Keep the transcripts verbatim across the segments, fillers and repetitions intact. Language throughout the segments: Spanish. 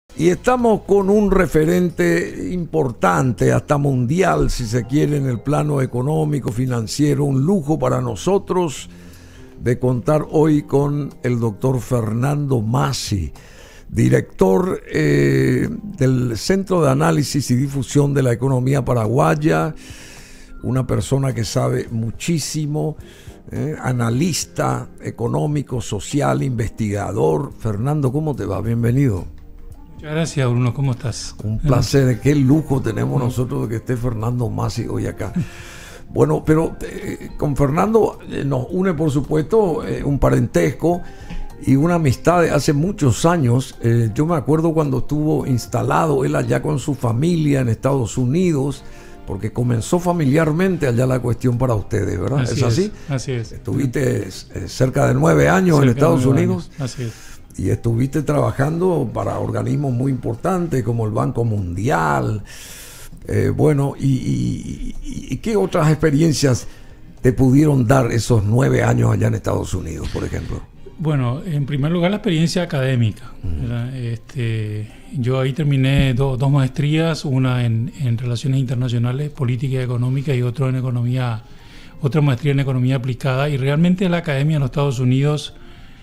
Y estamos con un referente importante, hasta mundial, si se quiere, en el plano económico, financiero. Un lujo para nosotros de contar hoy con el doctor Fernando Massi, director eh, del Centro de Análisis y Difusión de la Economía Paraguaya, una persona que sabe muchísimo, eh, analista económico, social, investigador. Fernando, ¿cómo te va? Bienvenido. Muchas gracias, Bruno. ¿Cómo estás? Un placer. Qué lujo tenemos nosotros de que esté Fernando Massi hoy acá. Bueno, pero eh, con Fernando eh, nos une, por supuesto, eh, un parentesco y una amistad de hace muchos años. Eh, yo me acuerdo cuando estuvo instalado él allá con su familia en Estados Unidos, porque comenzó familiarmente allá la cuestión para ustedes, ¿verdad? Así ¿Es así? Es, así es. Estuviste eh, cerca de nueve años cerca en Estados Unidos. Años. Así es. Y estuviste trabajando para organismos muy importantes como el Banco Mundial. Eh, bueno, y, y, y, ¿y qué otras experiencias te pudieron dar esos nueve años allá en Estados Unidos, por ejemplo? Bueno, en primer lugar la experiencia académica. Uh-huh. Este, yo ahí terminé do, dos maestrías, una en, en Relaciones Internacionales, Política y Económica, y otro en Economía, otra maestría en Economía Aplicada. Y realmente la academia en los Estados Unidos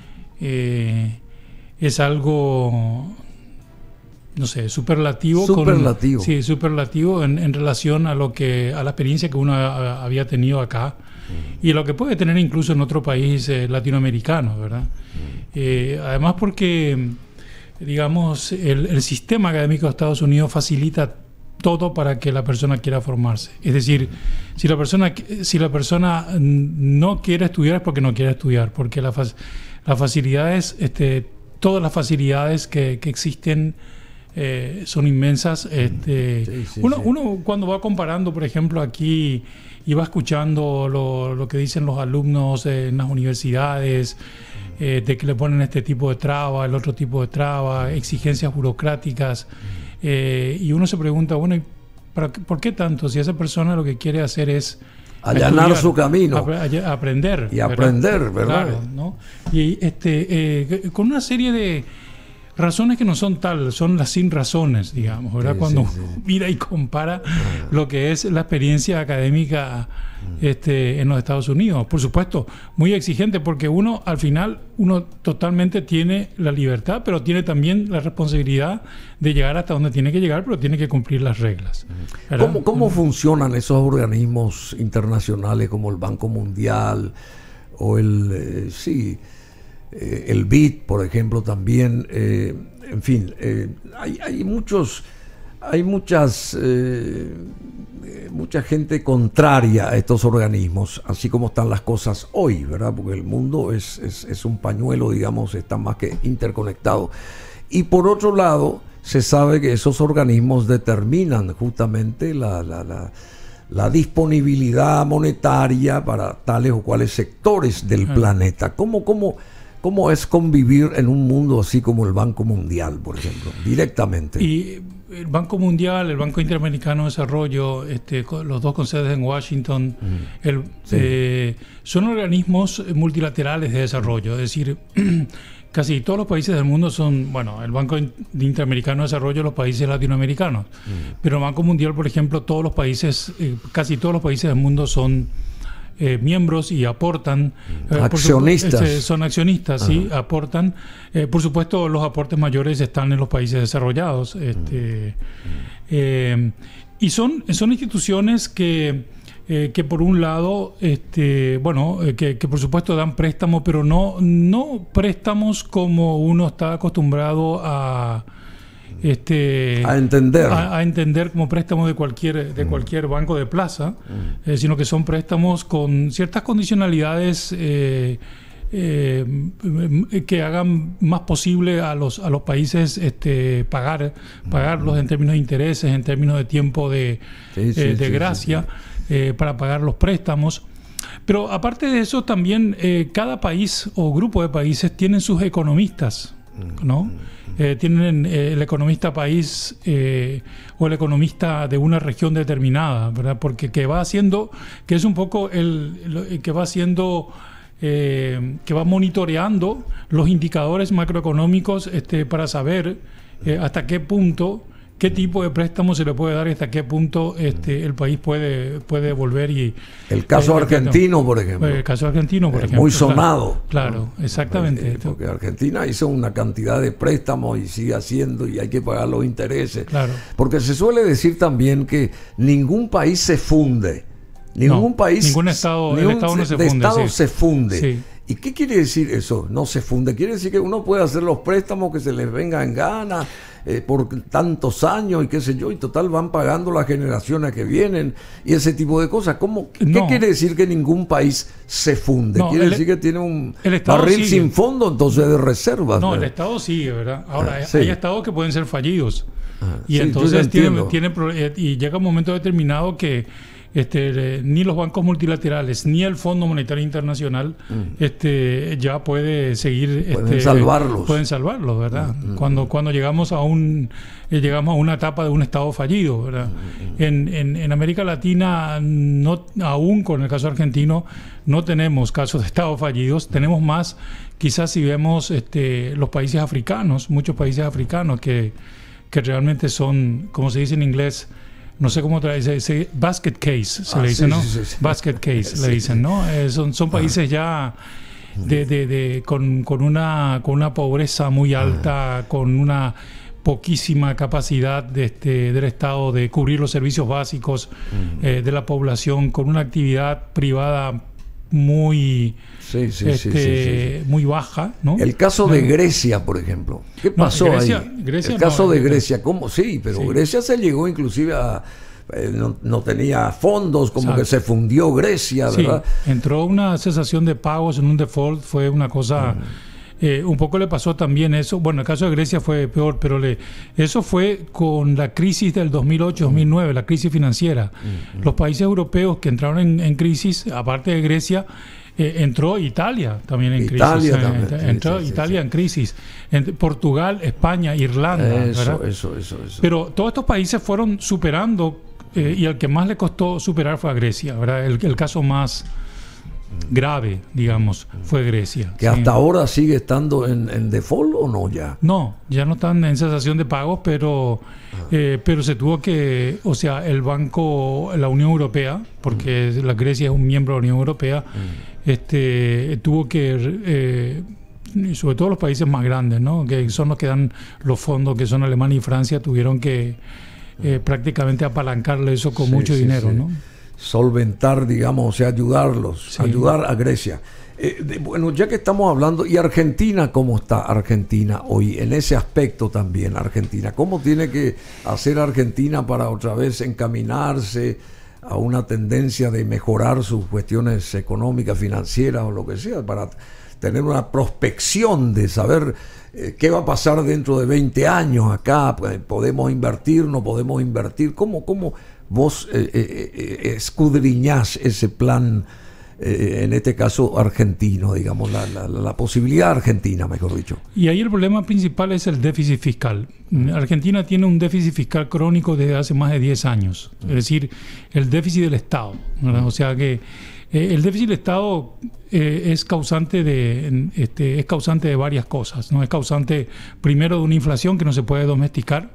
eh, es algo, no sé, superlativo. Superlativo. Con, sí, superlativo en, en relación a lo que a la experiencia que uno a, había tenido acá uh-huh. y lo que puede tener incluso en otro país eh, latinoamericano, ¿verdad? Uh-huh. Eh, además porque, digamos, el, el sistema académico de Estados Unidos facilita todo para que la persona quiera formarse. Es decir, si la persona si la persona no quiere estudiar es porque no quiere estudiar, porque la, las facilidades, este, todas las facilidades que, que existen eh, son inmensas. Este, sí, sí, uno, sí. uno cuando va comparando, por ejemplo, aquí y va escuchando lo, lo que dicen los alumnos en las universidades, eh, de que le ponen este tipo de traba, el otro tipo de traba, exigencias burocráticas, eh, y uno se pregunta, bueno, ¿para qué, ¿por qué tanto? Si esa persona lo que quiere hacer es allanar estudiar, su camino, ap- aprender y aprender, ¿verdad? ¿verdad? Claro, ¿no? Y este, eh, con una serie de razones que no son tal, son las sin razones, digamos, ¿verdad? Sí, Cuando sí, sí. mira y compara ah. lo que es la experiencia académica este, en los Estados Unidos. Por supuesto, muy exigente, porque uno, al final, uno totalmente tiene la libertad, pero tiene también la responsabilidad de llegar hasta donde tiene que llegar, pero tiene que cumplir las reglas, ¿verdad? ¿Cómo, cómo funcionan esos organismos internacionales como el Banco Mundial o el... Eh, sí... Eh, el B I D, por ejemplo, también, eh, en fin, eh, hay, hay muchos, hay muchas, eh, mucha gente contraria a estos organismos, así como están las cosas hoy, ¿verdad? Porque el mundo es, es, es un pañuelo, digamos, está más que interconectado. Y por otro lado, se sabe que esos organismos determinan justamente la, la, la la disponibilidad monetaria para tales o cuales sectores del planeta. ¿Cómo, cómo ¿Cómo es convivir en un mundo así como el Banco Mundial, por ejemplo, directamente? Y el Banco Mundial, el Banco Interamericano de Desarrollo, este, los dos con sedes en Washington, mm. el, sí. eh, son organismos multilaterales de desarrollo. Es decir, casi todos los países del mundo son, bueno, el Banco Interamericano de Desarrollo, los países latinoamericanos. Mm. Pero el Banco Mundial, por ejemplo, todos los países, eh, casi todos los países del mundo son Eh, miembros y aportan eh, accionistas su, este, son accionistas, Ajá. sí, aportan, eh, por supuesto los aportes mayores están en los países desarrollados, este, eh, y son, son instituciones que eh, que por un lado este, bueno, eh, que, que por supuesto dan préstamos, pero no, no préstamos como uno está acostumbrado a Este, a entender a, a entender como préstamos de cualquier de mm. cualquier banco de plaza, mm. eh, sino que son préstamos con ciertas condicionalidades eh, eh, que hagan más posible a los a los países este, pagar pagarlos mm. en términos de intereses, en términos de tiempo de, sí, sí, eh, de sí, gracia sí, sí. Eh, para pagar los préstamos. Pero aparte de eso también eh, cada país o grupo de países tienen sus economistas, ¿no? Eh, tienen eh, el economista país eh, o el economista de una región determinada, ¿verdad? Porque que va haciendo, que es un poco el, el que va haciendo, eh, que va monitoreando los indicadores macroeconómicos este, para saber eh, hasta qué punto, qué tipo de préstamo se le puede dar y hasta qué punto este, el país puede, puede volver. Y el caso eh, argentino, por ejemplo. El caso argentino, por es ejemplo. Muy sonado. Claro, claro, exactamente. Eh, porque Argentina hizo una cantidad de préstamos y sigue haciendo y hay que pagar los intereses. Claro. Porque se suele decir también que ningún país se funde. Ningún no, país. Ningún estado, ningún el estado no se de funde. Estado sí. se funde. Sí. ¿Y qué quiere decir eso? No se funde. Quiere decir que uno puede hacer los préstamos que se les venga en gana eh, por tantos años y qué sé yo, y total van pagando las generaciones que vienen y ese tipo de cosas. ¿Cómo, ¿Qué no. quiere decir que ningún país se funde? No, quiere el, decir que tiene un barril sigue. sin fondo, entonces de reservas. No, ¿verdad? el Estado sigue, ¿verdad? Ahora, ah, sí. hay estados que pueden ser fallidos. Ah, y sí, entonces tiene, tiene, y llega un momento determinado que Este, ni los bancos multilaterales ni el Fondo Monetario Internacional mm. este, ya puede seguir pueden este, salvarlos pueden salvarlos, ¿verdad? Mm. Cuando, cuando llegamos a un eh, llegamos a una etapa de un estado fallido, ¿verdad? Mm. En, en, en América Latina, no, aún con el caso argentino, no tenemos casos de estados fallidos, tenemos más, quizás si vemos este, los países africanos, muchos países africanos que, que realmente son, como se dice en inglés, no sé cómo trae, se, basket case, se ah, le dice, sí, ¿no? Sí, sí, sí. Basket case, sí, le dicen, ¿no? Eh, son, son países ya de, de, de, con, con, una, con una pobreza muy alta, con una poquísima capacidad de este, del Estado de cubrir los servicios básicos eh, de la población, con una actividad privada muy... Sí, sí, este, sí, sí, sí. muy baja, ¿no? El caso de Grecia, por ejemplo. ¿Qué pasó no, Grecia, ahí? Grecia el caso no, de Grecia, ¿cómo? Sí, pero sí. Grecia se llegó inclusive a... Eh, no, no tenía fondos, como Exacto. que se fundió Grecia, ¿verdad? Sí, entró una cesación de pagos en un default, fue una cosa... Mm. Eh, un poco le pasó también eso, bueno, el caso de Grecia fue peor, pero le, eso fue con la crisis del dos mil ocho dos mil nueve, la crisis financiera. Mm. Los países europeos que entraron en, en crisis, aparte de Grecia, Eh, entró Italia también en Italia crisis. También, eh, sí, entró sí, Italia sí. en crisis. En Portugal, España, Irlanda. Eso, ¿verdad? eso, eso, eso. Pero todos estos países fueron superando eh, y al que más le costó superar fue a Grecia, ¿verdad? El, el caso más grave, digamos, fue Grecia. ¿Que sí. hasta ahora sigue estando en, en default o no ya? No, ya no están en cesación de pagos, pero, ah. eh, pero se tuvo que, o sea, el banco, la Unión Europea, porque mm. la Grecia es un miembro de la Unión Europea, mm. este, tuvo que, eh, sobre todo los países más grandes, ¿no? Que son los que dan los fondos, que son Alemania y Francia, tuvieron que eh, prácticamente apalancarle eso con sí, mucho sí, dinero, sí. ¿no? Solventar, digamos, o sea, ayudarlos, sí. ayudar a Grecia. Eh, de, bueno, ya que estamos hablando, ¿y Argentina cómo está Argentina hoy en ese aspecto también? Argentina, ¿cómo tiene que hacer Argentina para otra vez encaminarse a una tendencia de mejorar sus cuestiones económicas, financieras o lo que sea, para tener una prospección de saber eh, qué va a pasar dentro de veinte años acá? ¿Podemos invertir, no podemos invertir? ¿Cómo, cómo vos eh, eh, escudriñás ese plan, eh, en este caso argentino, digamos, la, la, la posibilidad argentina, mejor dicho? Y ahí el problema principal es el déficit fiscal. Argentina tiene un déficit fiscal crónico desde hace más de diez años, es decir, el déficit del Estado, ¿verdad? O sea que eh, el déficit del Estado eh, es causante de este, es causante de varias cosas, ¿no? Es causante primero de una inflación que no se puede domesticar.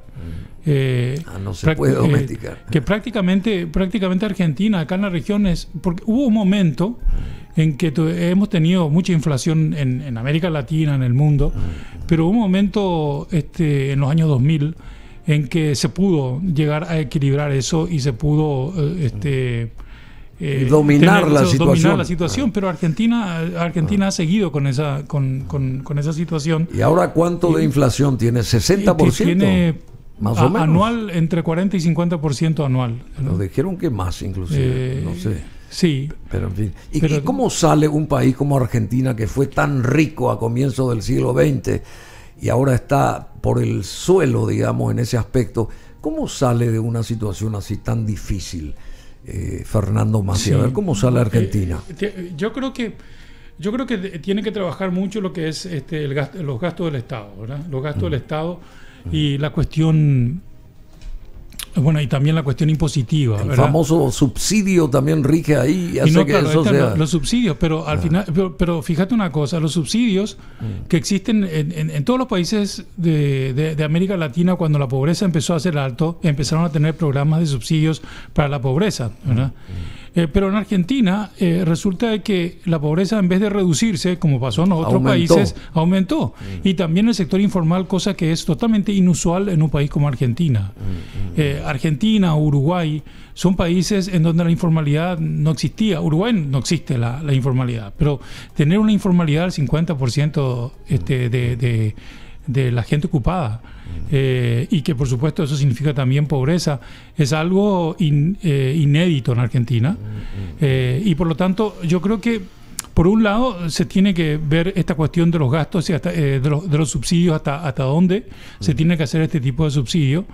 Eh, ah, no se puede domesticar. Eh, que prácticamente, prácticamente Argentina, acá en las regiones, porque hubo un momento en que hemos tenido mucha inflación en, en América Latina, en el mundo, pero hubo un momento este, en los años dos mil en que se pudo llegar a equilibrar eso y se pudo este, eh, dominar, tener, la eso, dominar la situación, ah. pero Argentina, Argentina ah. ha seguido con esa, con, con, con esa situación. ¿Y ahora cuánto y, de inflación tiene? ¿sesenta por ciento? Tiene más o menos. Anual, entre cuarenta y cincuenta por ciento anual, ¿no? Nos dijeron que más, inclusive, eh, no sé. Sí. Pero en fin. ¿Y, pero, ¿Y cómo sale un país como Argentina, que fue tan rico a comienzos del siglo veinte y ahora está por el suelo, digamos, en ese aspecto? ¿Cómo sale de una situación así tan difícil, eh, Fernando Massi? Sí. A ver, ¿cómo sale Argentina? Eh, yo creo que yo creo que tiene que trabajar mucho lo que es este, el gasto, los gastos del Estado, ¿verdad? Los gastos mm. del Estado y la cuestión bueno, y también la cuestión impositiva. El ¿verdad? famoso subsidio también rige ahí y hace y no, que claro, eso sea... Los, los subsidios, pero al ah. final, pero, pero fíjate una cosa, los subsidios mm. que existen en, en, en todos los países de, de, de América Latina, cuando la pobreza empezó a ser alto, empezaron a tener programas de subsidios para la pobreza, ¿verdad? Mm. Eh, pero en Argentina eh, resulta de que la pobreza, en vez de reducirse, como pasó en los otros aumentó. países, aumentó. Mm. Y también el sector informal, cosa que es totalmente inusual en un país como Argentina. Mm. Eh, Argentina, Uruguay, son países en donde la informalidad no existía. Uruguay no existe la, la informalidad, pero tener una informalidad del cincuenta por ciento este, de, de, de la gente ocupada, eh, y que por supuesto eso significa también pobreza, es algo in, eh, inédito en Argentina, eh, y por lo tanto yo creo que por un lado se tiene que ver esta cuestión de los gastos y hasta, eh, de, los, de los subsidios, hasta, hasta dónde se tiene que hacer este tipo de subsidio.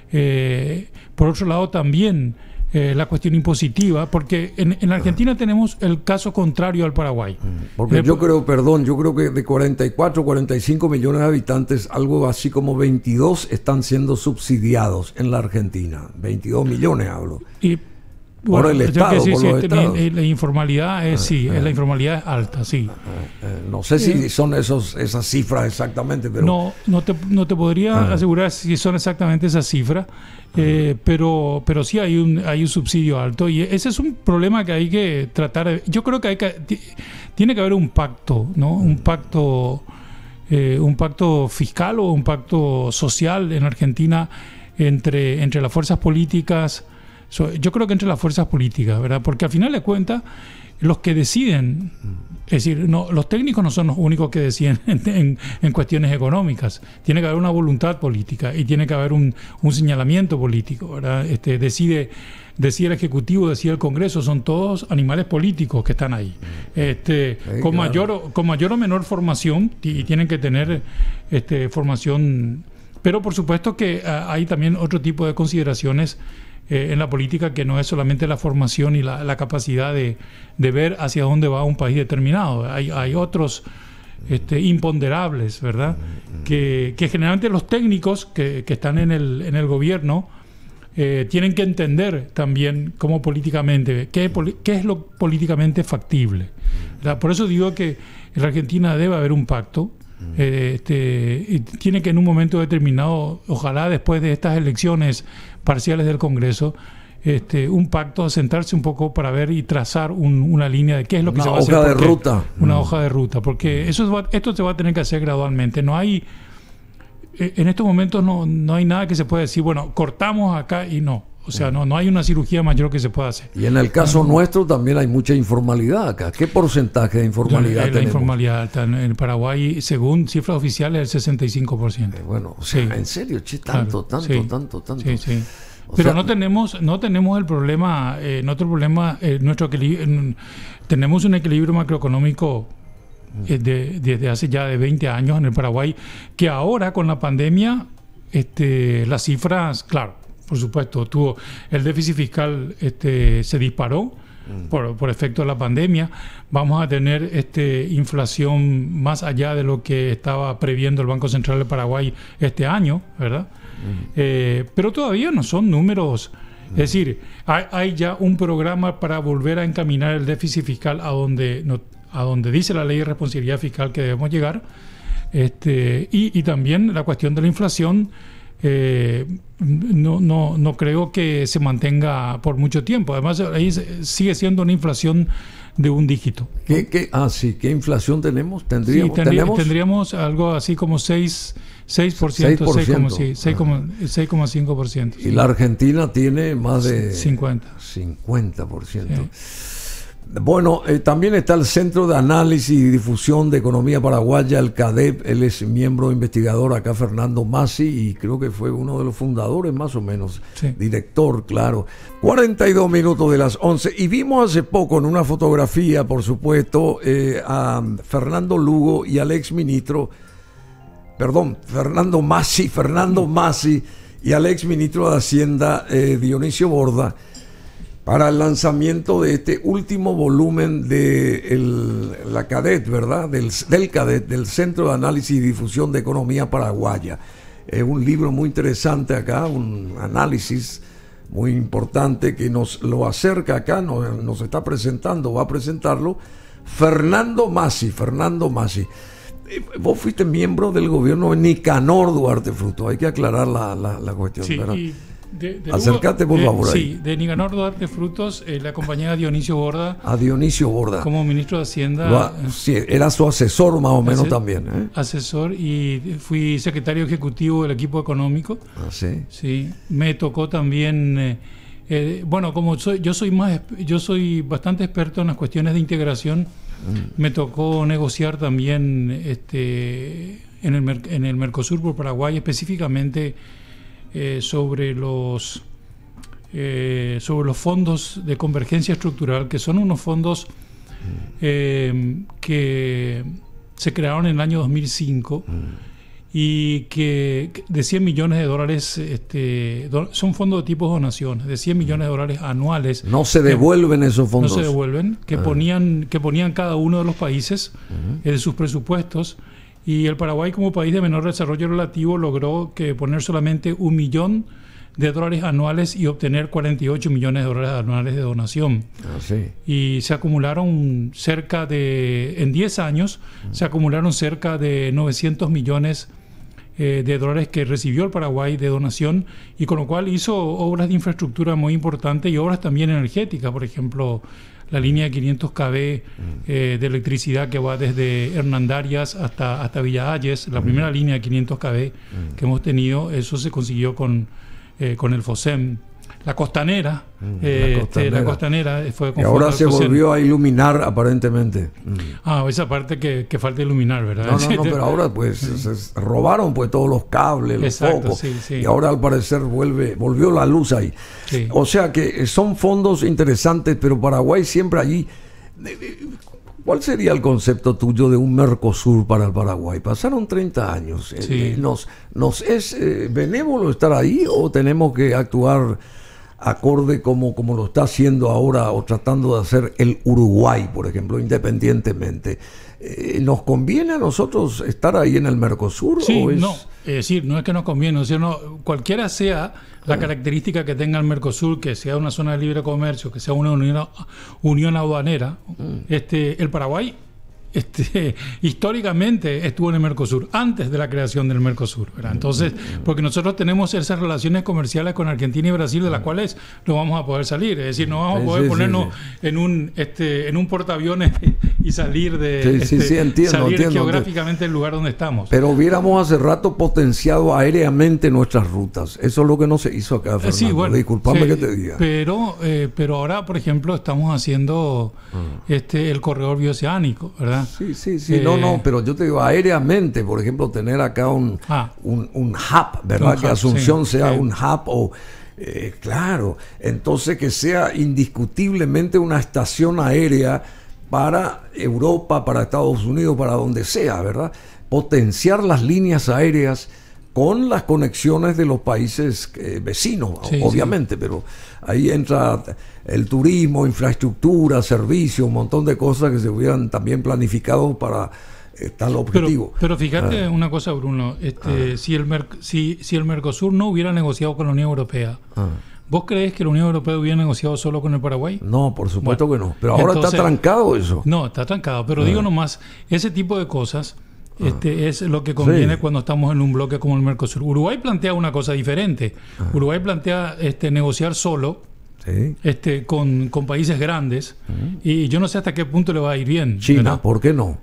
Eh, por otro lado también Eh, la cuestión impositiva, porque en, en Argentina tenemos el caso contrario al Paraguay. Porque eh, yo creo, perdón, yo creo que de cuarenta y cuatro, cuarenta y cinco millones de habitantes, algo así como veintidós están siendo subsidiados en la Argentina. veintidós millones hablo. Y bueno, por el Estado, que sí, por sí, los sí, estados. La informalidad es, sí, eh, la informalidad es alta, sí. Eh, eh, no sé si son esos esas cifras exactamente, pero... No, no te, no te podría ah. asegurar si son exactamente esas cifras, eh, pero, pero sí hay un, hay un subsidio alto, y ese es un problema que hay que tratar de... Yo creo que, hay que tiene que haber un pacto, ¿no? Un pacto, eh, un pacto fiscal o un pacto social en Argentina entre, entre las fuerzas políticas. Yo creo que entre las fuerzas políticas, ¿verdad? Porque al final de cuentas, los que deciden, es decir, no, los técnicos no son los únicos que deciden en, en, en cuestiones económicas. Tiene que haber una voluntad política y tiene que haber un, un señalamiento político, ¿verdad? Este, decide, decide el Ejecutivo, decide el Congreso, son todos animales políticos que están ahí. Este, sí, con, claro. mayor o, con mayor o menor formación, y tienen que tener este, formación, pero por supuesto que uh, hay también otro tipo de consideraciones Eh, en la política, que no es solamente la formación y la, la capacidad de, de ver hacia dónde va un país determinado. Hay, hay otros este, imponderables, ¿verdad? Que, que generalmente los técnicos que, que están en el, en el gobierno eh, tienen que entender también cómo políticamente, qué, qué es lo políticamente factible, ¿verdad? Por eso digo que en la Argentina debe haber un pacto. Eh, este, y tiene que en un momento determinado, ojalá después de estas elecciones parciales del Congreso, este, un pacto, sentarse un poco para ver y trazar un, una línea de qué es lo que una se va a hacer. Una hoja de ruta. Una mm. hoja de ruta, porque eso va, esto se va a tener que hacer gradualmente. No hay, en estos momentos no, no hay nada que se pueda decir, bueno, cortamos acá y no. O sea, no, no hay una cirugía mayor que se pueda hacer. Y en el caso no, nuestro también hay mucha informalidad acá. ¿Qué porcentaje de informalidad la, tenemos? La informalidad alta en Paraguay, según cifras oficiales, el sesenta y cinco por ciento. Eh, bueno, o sea, sí. en serio, che, tanto, claro, tanto, sí. tanto, tanto. Sí, sí. O Pero sea, no tenemos no tenemos el problema, eh, nuestro problema, eh, nuestro equilibrio, tenemos un equilibrio macroeconómico eh, de, desde hace ya de veinte años en el Paraguay, que ahora con la pandemia, este, las cifras, claro, por supuesto, tuvo el déficit fiscal este, se disparó mm. por, por efecto de la pandemia. Vamos a tener este, inflación más allá de lo que estaba previendo el Banco Central de Paraguay este año, ¿verdad? Mm. Eh, pero todavía no son números. Mm. Es decir, hay, hay ya un programa para volver a encaminar el déficit fiscal a donde, no, a donde dice la ley de responsabilidad fiscal que debemos llegar. Este, y, y también la cuestión de la inflación. Eh, no, no, no creo que se mantenga por mucho tiempo. Además, ahí sigue siendo una inflación de un dígito. ¿Qué, qué? Ah, sí, ¿qué inflación tenemos? ¿Tendríamos? Sí, tendrí, ¿tenemos? Tendríamos algo así como seis por ciento, seis coma cinco por ciento. Y la Argentina tiene más de cincuenta por ciento. Sí. Bueno, eh, también está el Centro de Análisis y Difusión de Economía Paraguaya, el CADEP. Él es miembro investigador acá, Fernando Massi, y creo que fue uno de los fundadores, más o menos, sí. Director, claro. cuarenta y dos minutos de las once. Y vimos hace poco en una fotografía, por supuesto, eh, a Fernando Lugo y al exministro, perdón, Fernando Massi, Fernando Massi y al exministro de Hacienda, eh, Dionisio Borda, para el lanzamiento de este último volumen de el, la CADET, ¿verdad? Del, del CADET, del Centro de Análisis y Difusión de Economía Paraguaya. Es un libro muy interesante acá, un análisis muy importante que nos lo acerca acá, nos, nos está presentando, va a presentarlo Fernando Massi. Fernando Massi. Vos fuiste miembro del gobierno de Nicanor Duarte Frutos, hay que aclarar la, la, la cuestión, sí, ¿verdad? Y de, de Acércate por de, favor ahí. Sí, de Nicanor Duarte Frutos, eh, la acompañé a Dionisio Borda. A Dionisio Borda. Como ministro de Hacienda. Lo, sí, era su asesor más o menos Ase, también. ¿eh? Asesor, y fui secretario ejecutivo del equipo económico. Ah, sí. Sí, me tocó también... Eh, eh, bueno, como soy, yo soy más, yo soy bastante experto en las cuestiones de integración. Mm. Me tocó negociar también este, en, el, en el Mercosur por Paraguay, específicamente eh, sobre los eh, sobre los fondos de convergencia estructural, que son unos fondos eh, que se crearon en el año dos mil cinco. Mm. Y que de cien millones de dólares, este, do, son fondos de tipo donaciones, de cien millones de dólares anuales. No se devuelven que, esos fondos. No se devuelven, que, ah. ponían, que ponían cada uno de los países uh-huh. eh, de sus presupuestos. Y el Paraguay, como país de menor desarrollo relativo, logró que poner solamente un millón de dólares anuales y obtener cuarenta y ocho millones de dólares anuales de donación. Ah, sí. Y se acumularon cerca de, en diez años, uh-huh. se acumularon cerca de novecientos millones Eh, de dólares que recibió el Paraguay de donación, y con lo cual hizo obras de infraestructura muy importantes y obras también energéticas, por ejemplo la línea de quinientos kilómetros eh, de electricidad que va desde Hernandarias hasta, hasta Villa Ayes, la primera línea de quinientos kilómetros que hemos tenido, eso se consiguió con, eh, con el FOSEM. La costanera, mm, eh, la costanera, este, la costanera fue con y ahora se volvió a iluminar aparentemente. Mm. Ah, esa parte que, que falta iluminar, ¿verdad? No, no, no, pero ahora pues se, se robaron pues todos los cables, los Exacto, focos, sí, sí. y ahora al parecer vuelve, volvió la luz ahí. Sí. O sea que son fondos interesantes, pero Paraguay siempre allí. ¿Cuál sería el concepto tuyo de un Mercosur para el Paraguay? Pasaron treinta años. Sí. Eh, ¿Nos, nos es eh, benévolo estar ahí o tenemos que actuar acorde como, como lo está haciendo ahora o tratando de hacer el Uruguay, por ejemplo, independientemente? Eh, ¿Nos conviene a nosotros estar ahí en el Mercosur? Sí, o es... no, es decir, no es que nos conviene, sino cualquiera sea la característica que tenga el Mercosur, que sea una zona de libre comercio, que sea una unión, unión aduanera, mm. este, el Paraguay Este, históricamente estuvo en el Mercosur, antes de la creación del Mercosur, ¿verdad? Entonces, porque nosotros tenemos esas relaciones comerciales con Argentina y Brasil, de las cuales no vamos a poder salir, es decir, no vamos a poder sí, ponernos sí, sí. en un este en un portaaviones y salir de sí, este, sí, sí, entiendo, salir entiendo, geográficamente del lugar donde estamos. Pero hubiéramos hace rato potenciado aéreamente nuestras rutas. Eso es lo que no se hizo acá, Fernando. Sí, bueno, disculpame sí, que te diga. Pero, eh, pero ahora, por ejemplo, estamos haciendo ah. este el corredor bioceánico, ¿verdad? Sí, sí, sí, eh, no, no, pero yo te digo aéreamente, por ejemplo, tener acá un, ah, un, un hub, ¿verdad? Un que hub, Asunción sí, sea sí. un hub o, eh, claro, entonces que sea indiscutiblemente una estación aérea para Europa, para Estados Unidos, para donde sea, ¿verdad? Potenciar las líneas aéreas con las conexiones de los países eh, vecinos, sí, obviamente, sí. pero ahí entra el turismo, infraestructura, servicios, un montón de cosas que se hubieran también planificado para eh, tal objetivo. Pero, pero fíjate ah. una cosa, Bruno, este, ah. si, el Mer- si, si el Mercosur no hubiera negociado con la Unión Europea, ah. ¿vos creés que la Unión Europea hubiera negociado solo con el Paraguay? No, por supuesto bueno, que no, pero ahora entonces, está trancado eso. No, está trancado, pero ah. digo nomás, ese tipo de cosas... Este es lo que conviene sí. cuando estamos en un bloque como el Mercosur. Uruguay plantea una cosa diferente. Ah. Uruguay plantea este, negociar solo sí. este, con, con países grandes uh-huh. y yo no sé hasta qué punto le va a ir bien. China, ¿verdad? ¿Por qué no?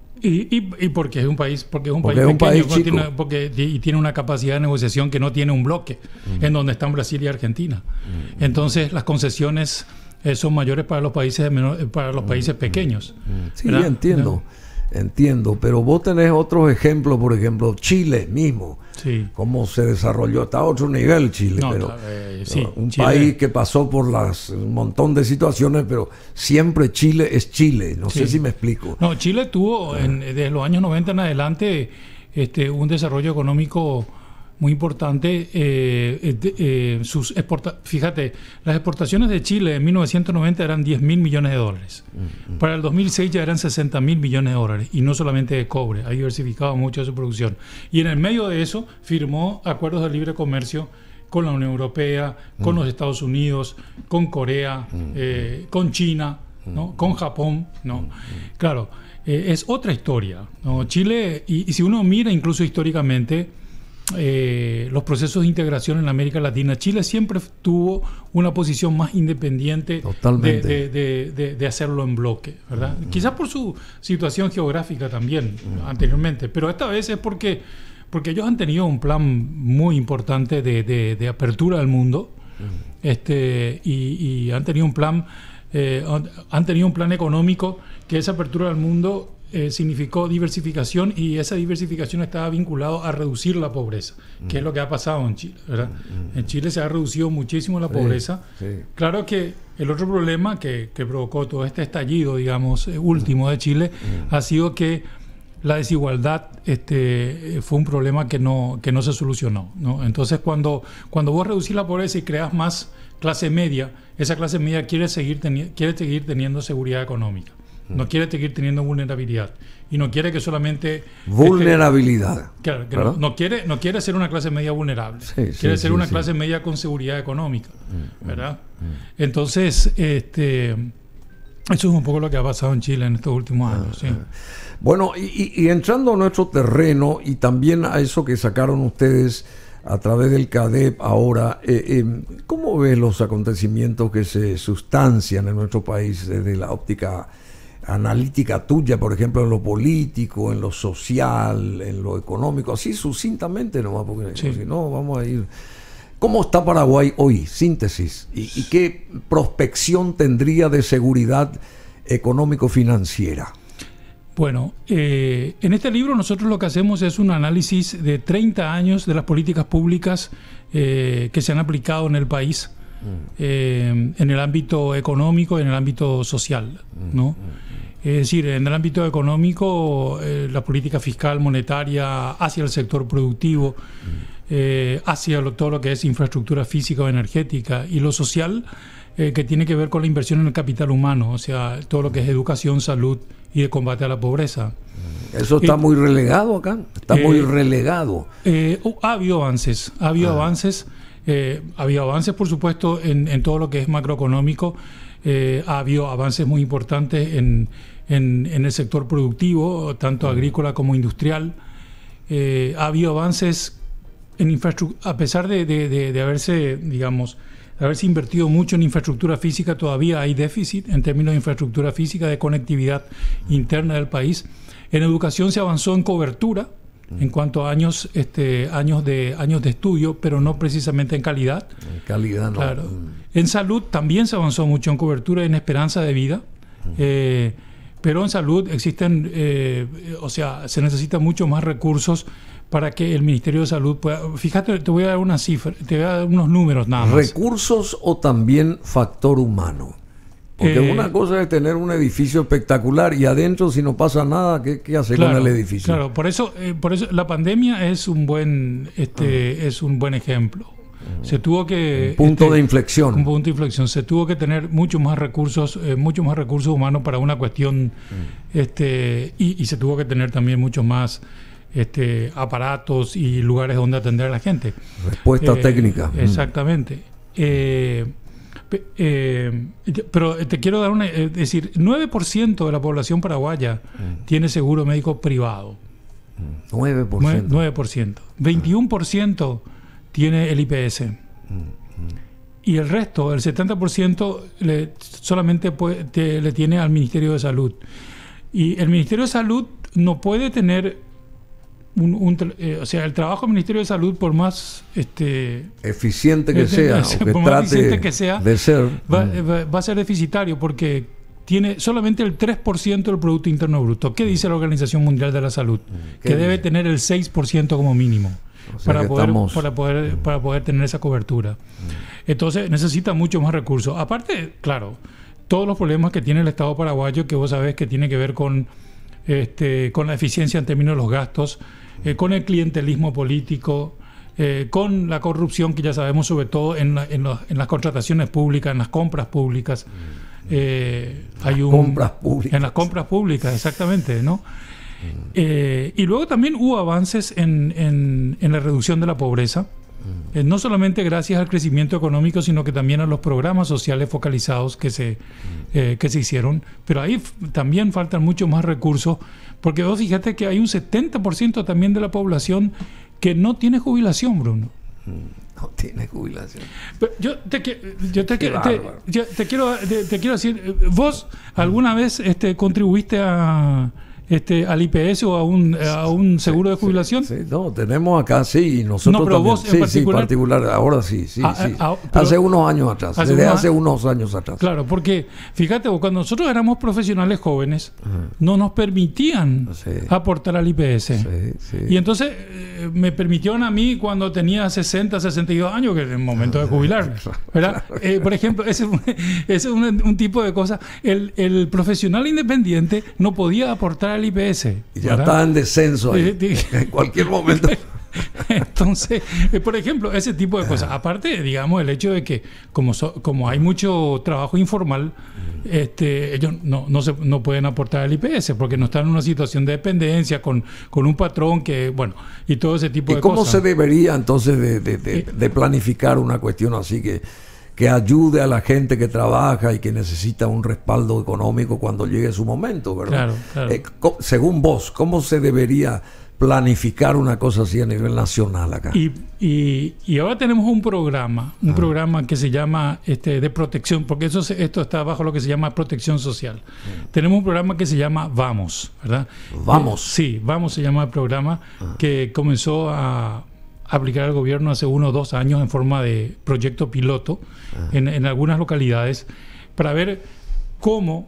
Y, y, y porque es un país, porque es un porque país es un pequeño, país tiene, porque, y tiene una capacidad de negociación que no tiene un bloque, uh-huh. en donde están Brasil y Argentina. Uh-huh. Entonces las concesiones eh, son mayores para los países de menor, para los uh-huh. países pequeños. Uh-huh. Sí, ¿verdad? entiendo. ¿verdad? Entiendo, pero vos tenés otros ejemplos, por ejemplo, Chile mismo, sí. cómo se desarrolló, está a otro nivel Chile, no, pero eh, sí, un Chile. país que pasó por las, un montón de situaciones, pero siempre Chile es Chile, no sí. sé si me explico. No, Chile tuvo, ah. en, desde los años noventa en adelante, este, un desarrollo económico muy importante. Eh, eh, eh, sus exporta Fíjate, las exportaciones de Chile en mil novecientos noventa eran diez mil millones de dólares. Uh-huh. Para el dos mil seis ya eran sesenta mil millones de dólares, y no solamente de cobre, ha diversificado mucho su producción. Y en el medio de eso firmó acuerdos de libre comercio con la Unión Europea, con uh-huh. los Estados Unidos, con Corea, uh-huh. eh, con China, ¿no? Uh-huh. con Japón, ¿no? Uh-huh. Claro, eh, es otra historia, ¿no? Chile, y, y si uno mira incluso históricamente eh, los procesos de integración en América Latina, Chile siempre tuvo una posición más independiente de, de, de, de, de hacerlo en bloque, ¿verdad? Uh-huh. Quizás por su situación geográfica también, uh-huh. anteriormente, pero esta vez es porque, porque ellos han tenido un plan muy importante de, de, de apertura al mundo, uh-huh. este, y, y han tenido un plan eh, han tenido un plan económico que esa apertura al mundo Eh, significó diversificación, y esa diversificación estaba vinculado a reducir la pobreza, mm. que es lo que ha pasado en Chile, ¿verdad? Mm. En Chile se ha reducido muchísimo la sí, pobreza. Sí. Claro que el otro problema que, que provocó todo este estallido, digamos, eh, último de Chile, mm. ha sido que la desigualdad este, fue un problema que no, que no se solucionó, ¿no? Entonces, cuando, cuando vos reducís la pobreza y creas más clase media, esa clase media quiere seguir, teni- quiere seguir teniendo seguridad económica. No quiere seguir teniendo vulnerabilidad, y no quiere que solamente vulnerabilidad este, claro, que no, no quiere no quiere ser una clase media vulnerable, sí, quiere sí, ser sí, una sí. clase media con seguridad económica, mm, ¿verdad? Mm. Entonces, este eso es un poco lo que ha pasado en Chile en estos últimos años. Ah, ¿sí? ah. Bueno, y, y entrando a nuestro terreno, y también a eso que sacaron ustedes a través del CADEP ahora, eh, eh, ¿cómo ves los acontecimientos que se sustancian en nuestro país desde la óptica analítica tuya, por ejemplo, en lo político, en lo social, en lo económico, así sucintamente nomás, porque sí. si no vamos a ir... ¿Cómo está Paraguay hoy? Síntesis. ¿Y, y qué prospección tendría de seguridad económico-financiera? Bueno, eh, en este libro nosotros lo que hacemos es un análisis de treinta años de las políticas públicas eh, que se han aplicado en el país, mm. eh, en el ámbito económico y en el ámbito social, ¿no? Mm. Es decir, en el ámbito económico, eh, la política fiscal, monetaria, hacia el sector productivo, eh, hacia lo, todo lo que es infraestructura física o energética, y lo social, eh, que tiene que ver con la inversión en el capital humano, o sea, todo lo que es educación, salud y de combate a la pobreza. Eso está eh, muy relegado acá, está eh, muy relegado. Eh, uh, ha habido avances, ha habido ah. avances, eh, ha habido avances, por supuesto, en, en todo lo que es macroeconómico. Eh, ha habido avances muy importantes en, en, en el sector productivo, tanto agrícola como industrial. Eh, ha habido avances en infraestructura, a pesar de, de, de, de haberse, digamos, de haberse invertido mucho en infraestructura física, todavía hay déficit en términos de infraestructura física, de conectividad interna del país. En educación se avanzó en cobertura, en cuanto a años, este, años de años de estudio, pero no precisamente en calidad. En calidad no. Claro. En salud también se avanzó mucho en cobertura y en esperanza de vida, eh, pero en salud existen, eh, o sea, se necesitan mucho más recursos para que el Ministerio de Salud pueda... Fíjate, te voy a dar una cifra, te voy a dar unos números nada más. ¿Recursos o también factor humano? Porque eh, una cosa es tener un edificio espectacular y adentro, si no pasa nada, ¿qué, qué hace claro, con el edificio? Claro, por eso, eh, por eso la pandemia es un buen, este, uh-huh. es un buen ejemplo. Uh-huh. Se tuvo que un punto este, de inflexión. Un punto de inflexión. Se tuvo que tener muchos más recursos, eh, muchos más recursos humanos para una cuestión, uh-huh. este, y, y se tuvo que tener también muchos más este, aparatos y lugares donde atender a la gente. Respuesta eh, técnica. Exactamente. Eh, Eh, pero te quiero dar una, es decir, nueve por ciento de la población paraguaya mm. tiene seguro médico privado. nueve por ciento. nueve por ciento. veintiuno por ciento tiene el I P S. Mm. Y el resto, el setenta por ciento, le, solamente puede, te, le tiene al Ministerio de Salud. Y el Ministerio de Salud no puede tener Un, un, eh, o sea, el trabajo del Ministerio de Salud, por más este, eficiente que sea, sea o que por más eficiente que sea, de ser, va, va, va a ser deficitario, porque tiene solamente el tres por ciento del Producto Interno Bruto. ¿Qué dice la Organización Mundial de la Salud? Que debe dice? tener el seis por ciento como mínimo, o sea, para, poder, estamos... para, poder, para poder tener esa cobertura. Entonces necesita mucho más recursos. Aparte, claro, todos los problemas que tiene el Estado paraguayo, que vos sabés que tiene que ver con, este, con la eficiencia en términos de los gastos, Eh, con el clientelismo político, eh, con la corrupción que ya sabemos, sobre todo en, la, en, los, en las contrataciones públicas, en las compras públicas. Eh, hay un, compras públicas. En las compras públicas, exactamente, ¿no? Eh, y luego también hubo avances en, en, en la reducción de la pobreza, eh, no solamente gracias al crecimiento económico, sino que también a los programas sociales focalizados que se, eh, que se hicieron. Pero ahí f- también faltan muchos más recursos, porque vos fíjate que hay un setenta por ciento también de la población que no tiene jubilación, Bruno. No tiene jubilación. Pero yo te, que- yo te, Qué que- te, bárbaro. yo te quiero te, te quiero decir, eh, ¿vos alguna vez este, contribuiste a este al I P S o a un a un seguro de jubilación? Sí, sí, no, tenemos acá, sí, y nosotros No, pero también. vos en sí, particular- sí, particular, ahora sí, sí, Ah, sí. ah, pero- hace unos años atrás, hace desde unos- hace unos años atrás. Claro, porque fíjate, vos, cuando nosotros éramos profesionales jóvenes, no nos permitían Sí. aportar al I P S. Sí, sí. Y entonces eh, me permitieron a mí cuando tenía sesenta, sesenta y dos años, que era el momento de jubilarme. ¿Verdad? Eh, por ejemplo, ese es un, ese es un, un tipo de cosa. El, el profesional independiente no podía aportar al I P S. Y ya ¿verdad? está en descenso ahí. Eh, En cualquier momento. Entonces, eh, por ejemplo, ese tipo de cosas. Aparte, digamos, el hecho de que como, so- como hay mucho trabajo informal, este, ellos no, no, se, no pueden aportar al I P S porque no están en una situación de dependencia con, con un patrón que, bueno, y todo ese tipo ¿Y de cómo cosas. se debería entonces de, de- de- Eh. de planificar una cuestión así que, que ayude a la gente que trabaja y que necesita un respaldo económico cuando llegue su momento, ¿verdad? Claro, claro. Eh, co- según vos, ¿cómo se debería planificar una cosa así a nivel nacional acá? Y, y, y ahora tenemos un programa, un Ah. programa que se llama este, de protección, porque eso se- esto está bajo lo que se llama protección social. Tenemos un programa que se llama Vamos, ¿verdad? Vamos. Eh, sí, Vamos se llama el programa que comenzó a aplicar el gobierno hace uno o dos años en forma de proyecto piloto en, en algunas localidades para ver cómo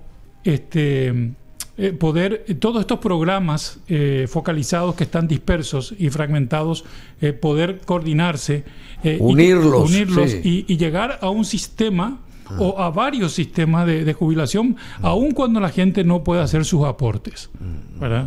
este eh, poder eh, todos estos programas eh, focalizados que están dispersos y fragmentados, eh, poder coordinarse, eh, y- Unirlos, unirlos sí. y, y llegar a un sistema o a varios sistemas de, de jubilación, aun cuando la gente no pueda hacer sus aportes, ¿verdad?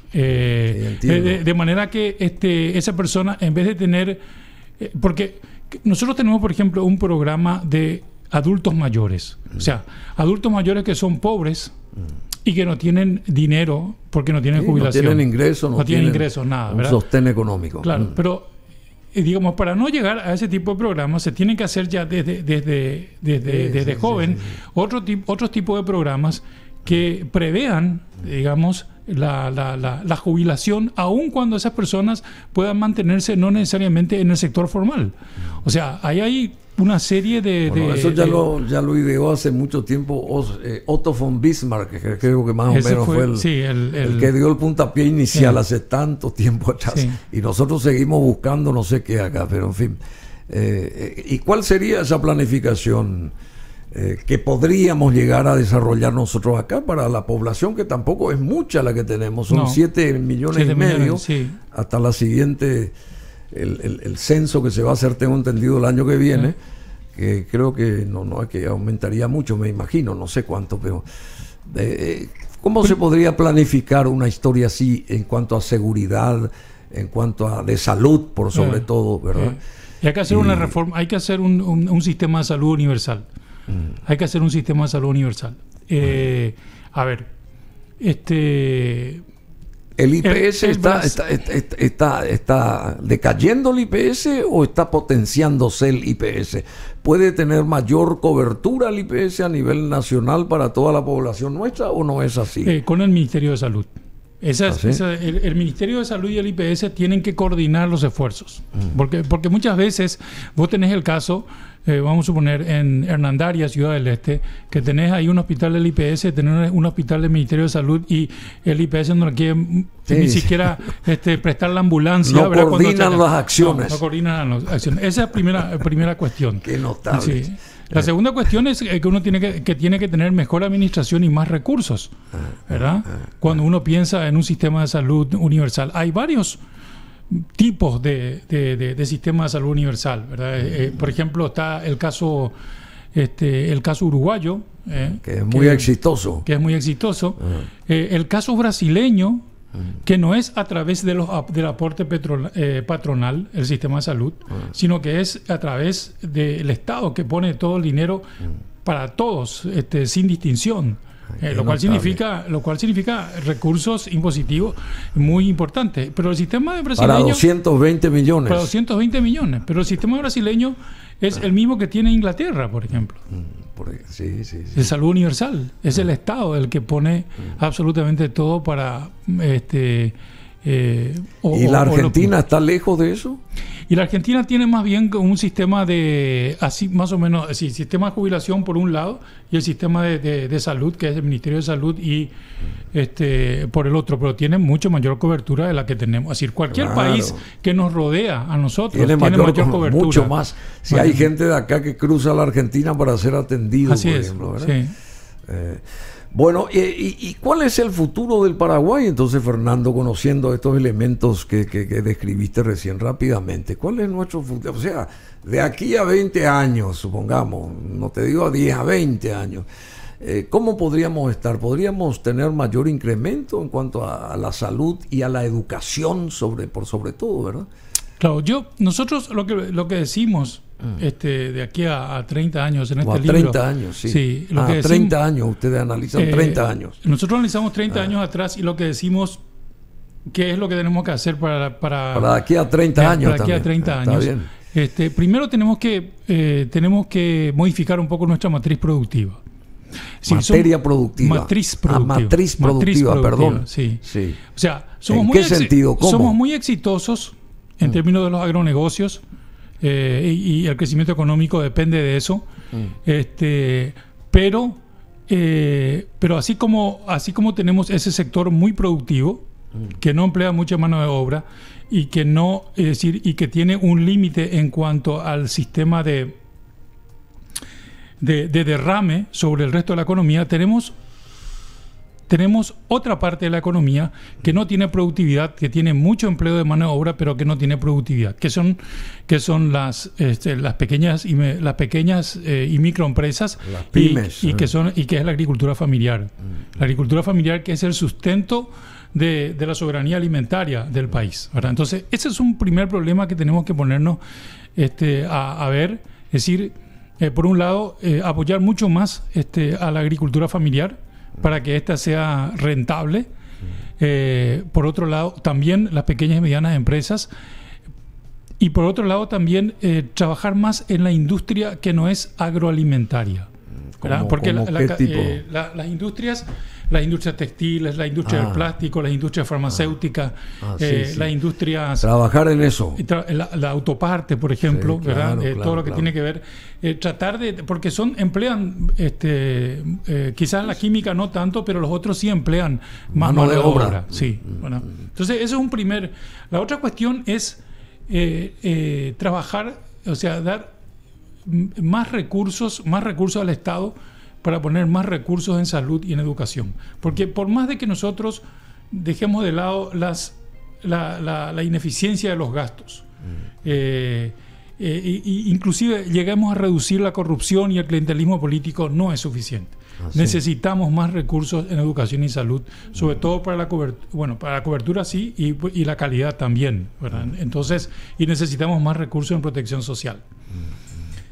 Eh, Sí, entiendo. de, de manera que este, esa persona, en vez de tener, eh, porque nosotros tenemos, por ejemplo, un programa de adultos mayores, o sea, adultos mayores que son pobres y que no tienen dinero porque no tienen Sí, no jubilación. tienen ingresos, no, no tienen ingresos, nada, un ¿verdad? sostén económico. Claro, Mm. pero eh, digamos, para no llegar a ese tipo de programas se tienen que hacer ya desde, desde, desde, Sí, desde sí, joven sí, sí. otro tipo, otros tipos de programas que prevean, digamos, la, la, la, la jubilación, aun cuando esas personas puedan mantenerse no necesariamente en el sector formal. O sea, ahí hay una serie de... Bueno, de- eso ya, de- lo, ya lo ideó hace mucho tiempo Os- eh, Otto von Bismarck, que creo que más o ese menos fue, el, sí, el, el el- que dio el puntapié inicial Sí. hace tanto tiempo atrás. Sí. Y nosotros seguimos buscando no sé qué acá, pero en fin. Eh, eh, ¿Y cuál sería esa planificación eh, que podríamos llegar a desarrollar nosotros acá para la población, que tampoco es mucha la que tenemos? Son No. siete millones siete y medio millones, sí. hasta la siguiente, el, el- el censo que se va a hacer, tengo entendido, el año que viene. Que creo que no, no, que aumentaría mucho, me imagino, no sé cuánto, pero eh, ¿cómo se podría planificar una historia así en cuanto a seguridad, en cuanto a de salud, por sobre Eh, todo, ¿verdad? eh. Y hay que hacer Y- una reforma, hay que hacer un, un- un sistema de salud universal. Hay que hacer un sistema de salud universal. Eh, a ver, este... ¿El I P S el- el está, Bras- está, está, está, está decayendo el I P S o está potenciándose el I P S? ¿Puede tener mayor cobertura el I P S a nivel nacional para toda la población nuestra o no es así? Eh, con el Ministerio de Salud. Esa es- ¿Ah, sí? esa- el, el Ministerio de Salud y el I P S tienen que coordinar los esfuerzos. Porque, porque muchas veces vos tenés el caso, eh, vamos a suponer, en Hernandaria, Ciudad del Este, que tenés ahí un hospital del I P S, tenés un hospital del Ministerio de Salud y el I P S no le quiere mm, Sí, ni sí. siquiera este, prestar la ambulancia. No ¿verdad? Cuando coordinan está- las acciones. No, no coordinan las acciones. Esa es la primera, primera cuestión. Qué notable. Sí. La segunda cuestión es eh, que uno tiene que, que tiene que tener mejor administración y más recursos, ¿verdad? Cuando uno piensa en un sistema de salud universal, hay varios tipos de, de, de, de sistema de salud universal, ¿verdad? Eh, eh, por ejemplo, está el caso, este, el caso uruguayo, eh, Que es muy exitoso. que es muy exitoso. Eh, el caso brasileño uh-huh. que no es a través de los, del aporte petro, eh, patronal, el sistema de salud, uh-huh. sino que es a través del Estado que pone todo el dinero uh-huh. para todos, este, sin distinción. Eh, lo, cual significa, lo cual significa recursos impositivos muy importantes. Pero el sistema de brasileño... Para doscientos veinte millones. Para doscientos veinte millones. Pero el sistema brasileño es ah. el mismo que tiene Inglaterra, por ejemplo. Mm, por, sí, sí, sí. De salud universal. Es mm. el Estado el que pone mm. absolutamente todo para... este eh, o, ¿Y la Argentina lo, está lejos de eso? Y la Argentina tiene más bien un sistema de, así más o menos, así, sistema de jubilación por un lado y el sistema de, de, de salud, que es el Ministerio de Salud, y este por el otro, pero tiene mucho mayor cobertura de la que tenemos. Es decir, cualquier claro. país que nos rodea a nosotros tiene, tiene mayor, mayor cobertura. Mucho más. Si bueno, hay gente de acá que cruza la Argentina para ser atendido, así por es, ejemplo, ¿verdad? Sí. Eh, Bueno, y, y, ¿y cuál es el futuro del Paraguay entonces, Fernando, conociendo estos elementos que, que, que describiste recién rápidamente? ¿Cuál es nuestro futuro? O sea, de aquí a veinte años, supongamos, no te digo a diez, a veinte años, eh, ¿cómo podríamos estar? ¿Podríamos tener mayor incremento en cuanto a, a la salud y a la educación, sobre, por sobre todo, verdad? Claro, yo, nosotros lo que, lo que decimos... Este, de aquí a, a treinta años en este o a libro. treinta años, sí. sí lo ah, que decimos, treinta años, ustedes analizan eh, treinta años. Nosotros analizamos treinta ah. años atrás y lo que decimos, ¿qué es lo que tenemos que hacer para... Para, para aquí a treinta años Para aquí también. a treinta ah, años. Está bien. Este, primero tenemos que, eh, tenemos que modificar un poco nuestra matriz productiva. Sí, Materia productiva. Matriz productiva. Ah, matriz productiva, matriz productiva perdón. Sí. sí. O sea, somos ¿En muy qué sentido? ¿Cómo? Somos muy exitosos en mm. términos de los agronegocios. Eh, y, y el crecimiento económico depende de eso, mm. este, pero eh, pero así como así como tenemos ese sector muy productivo mm. que no emplea mucha mano de obra y que no es decir y que tiene un límite en cuanto al sistema de, de de derrame sobre el resto de la economía, tenemos Tenemos otra parte de la economía que no tiene productividad, que tiene mucho empleo de mano de obra, pero que no tiene productividad, que son que son las este, las pequeñas y me, las pequeñas eh, y microempresas, las pymes, y, y eh. que son y que es la agricultura familiar, mm. la agricultura familiar que es el sustento de, de la soberanía alimentaria del país, ¿verdad? Entonces ese es un primer problema que tenemos que ponernos este, a, a ver, es decir, eh, por un lado eh, apoyar mucho más este, a la agricultura familiar, para que ésta sea rentable. Eh, por otro lado, también las pequeñas y medianas empresas. Y por otro lado, también eh, trabajar más en la industria que no es agroalimentaria. ¿Cómo, Porque ¿cómo la, qué la, tipo? Eh, la, las industrias, las industrias textiles, la industria ah. del plástico, las industrias farmacéuticas, ah. Ah, eh, sí, sí. las industrias... Trabajar en eso. La, la autoparte, por ejemplo, sí, ¿verdad? Claro, eh, claro, todo lo que claro. tiene que ver... Eh, tratar de... Porque son emplean... este eh, quizás la química no tanto, pero los otros sí emplean más mano de obra. obra. Sí, mm, bueno. mm. Entonces, eso es un primer... La otra cuestión es eh, eh, trabajar, o sea, dar más recursos, más recursos al Estado para poner más recursos en salud y en educación. Porque por más de que nosotros dejemos de lado las, la, la, la ineficiencia de los gastos, mm. eh, eh, y, inclusive lleguemos a reducir la corrupción y el clientelismo político, no es suficiente. Ah, ¿sí? Necesitamos más recursos en educación y salud, sobre mm. todo para la cobertura, bueno, para la cobertura sí, y, y la calidad también, ¿verdad? Mm. Entonces, y necesitamos más recursos en protección social. Mm.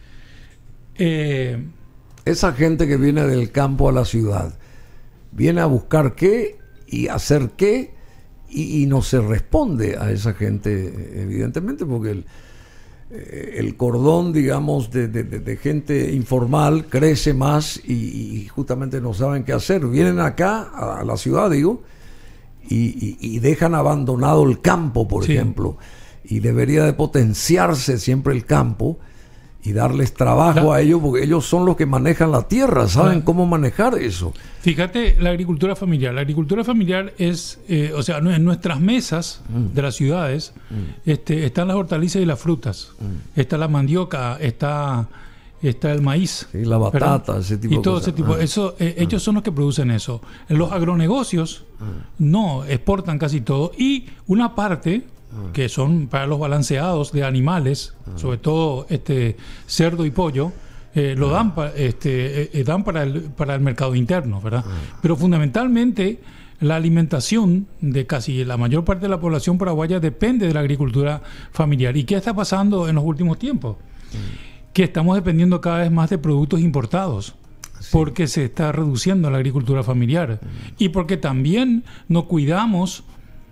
Eh, Esa gente que viene del campo a la ciudad, viene a buscar qué y hacer qué, y, y no se responde a esa gente, evidentemente, porque el, el cordón, digamos, de, de, de gente informal crece más y, y justamente no saben qué hacer. Vienen acá, a la ciudad, digo, y, y, y dejan abandonado el campo, por sí. ejemplo, y debería de potenciarse siempre el campo y darles trabajo la, a ellos, porque ellos son los que manejan la tierra, saben la, cómo manejar eso. Fíjate, la agricultura familiar. La agricultura familiar es, eh, o sea, en nuestras mesas mm. de las ciudades mm. este, están las hortalizas y las frutas. Mm. Está la mandioca, está, está el maíz. Sí, la batata, ¿verdad? Ese tipo y de todo cosas. ese tipo. Ah. Eso, eh, ah. Ellos son los que producen eso. Los agronegocios ah. no exportan casi todo. Y una parte... que son para los balanceados de animales, uh-huh. sobre todo este cerdo y pollo, eh, lo uh-huh. dan, pa, este, eh, dan para, el, para el mercado interno, ¿verdad? Uh-huh. Pero fundamentalmente la alimentación de casi la mayor parte de la población paraguaya depende de la agricultura familiar. ¿Y qué está pasando en los últimos tiempos? Mm. Que estamos dependiendo cada vez más de productos importados. Sí. Porque se está reduciendo la agricultura familiar. Mm. Y porque también no cuidamos...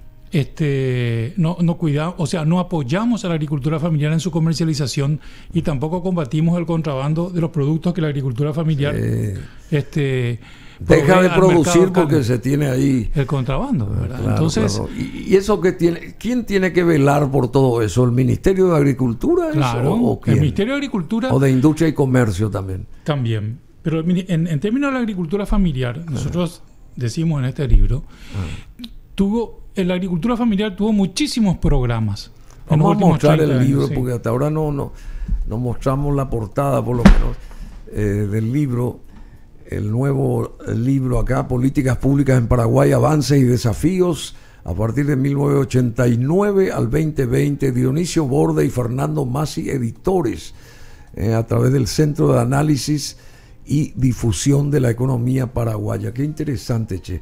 Este, no, no cuidamos, o sea, no apoyamos a la agricultura familiar en su comercialización y tampoco combatimos el contrabando de los productos que la agricultura familiar sí. este, deja de producir porque se tiene ahí el contrabando, ¿verdad? Claro, Entonces, claro. ¿Y, y eso que tiene, quién tiene que velar por todo eso? ¿El Ministerio de Agricultura? Claro, eso, ¿o quién? El Ministerio de Agricultura o de Industria y Comercio también. También, pero en, en términos de la agricultura familiar, nosotros ah. decimos en este libro, ah. tuvo la agricultura familiar tuvo muchísimos programas. Vamos a mostrar el libro, años, sí. porque hasta ahora no, no, no mostramos la portada, por lo menos, eh, del libro, el nuevo libro acá, Políticas Públicas en Paraguay, Avances y Desafíos, a partir de mil novecientos ochenta y nueve al veinte veinte, Dionisio Borda y Fernando Masi, editores, eh, a través del Centro de Análisis y Difusión de la Economía Paraguaya. Qué interesante, che.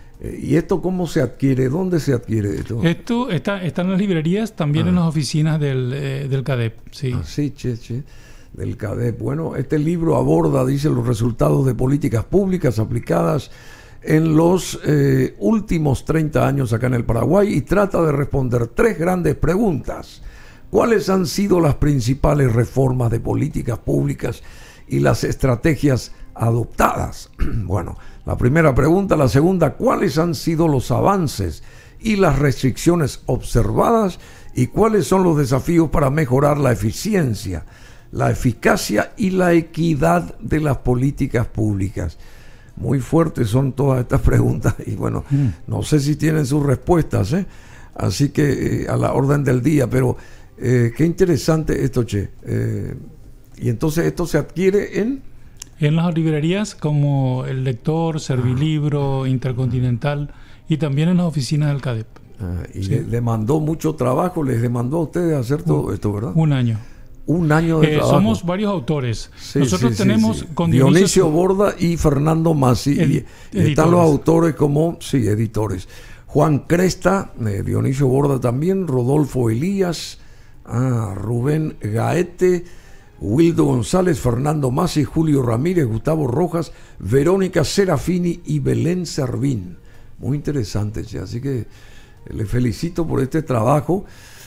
¿Y esto cómo se adquiere? ¿Dónde se adquiere esto? Esto está, está en las librerías, también ah. en las oficinas del, eh, del CADEP. Sí, ah, sí, che, che, del CADEP. Bueno, este libro aborda, dice, los resultados de políticas públicas aplicadas en los eh, últimos treinta años acá en el Paraguay y trata de responder tres grandes preguntas. ¿Cuáles han sido las principales reformas de políticas públicas y las estrategias adoptadas? Bueno, la primera pregunta. La segunda, ¿cuáles han sido los avances y las restricciones observadas y cuáles son los desafíos para mejorar la eficiencia, la eficacia y la equidad de las políticas públicas? Muy fuertes son todas estas preguntas y bueno, mm. no sé si tienen sus respuestas, ¿eh? Así que eh, a la orden del día, pero eh, qué interesante esto, che. Eh, y entonces esto se adquiere en... En las librerías como El Lector, Servilibro, ah. Intercontinental y también en las oficinas del CADEP. Ah, y sí. le, le mandó mucho trabajo, les demandó a ustedes hacer todo un, esto, ¿verdad? Un año. Un año de eh, trabajo. Somos varios autores. Sí, Nosotros sí, tenemos sí, sí. con Dionisio, Dionisio Borda y Fernando Masi. Ed, y, y están los autores como, sí, editores. Juan Cresta, eh, Dionisio Borda también, Rodolfo Elías, ah, Rubén Gaete, Wildo González, Fernando Masi, Julio Ramírez, Gustavo Rojas, Verónica Serafini y Belén Servín. Muy interesante, che. Así que le felicito por este trabajo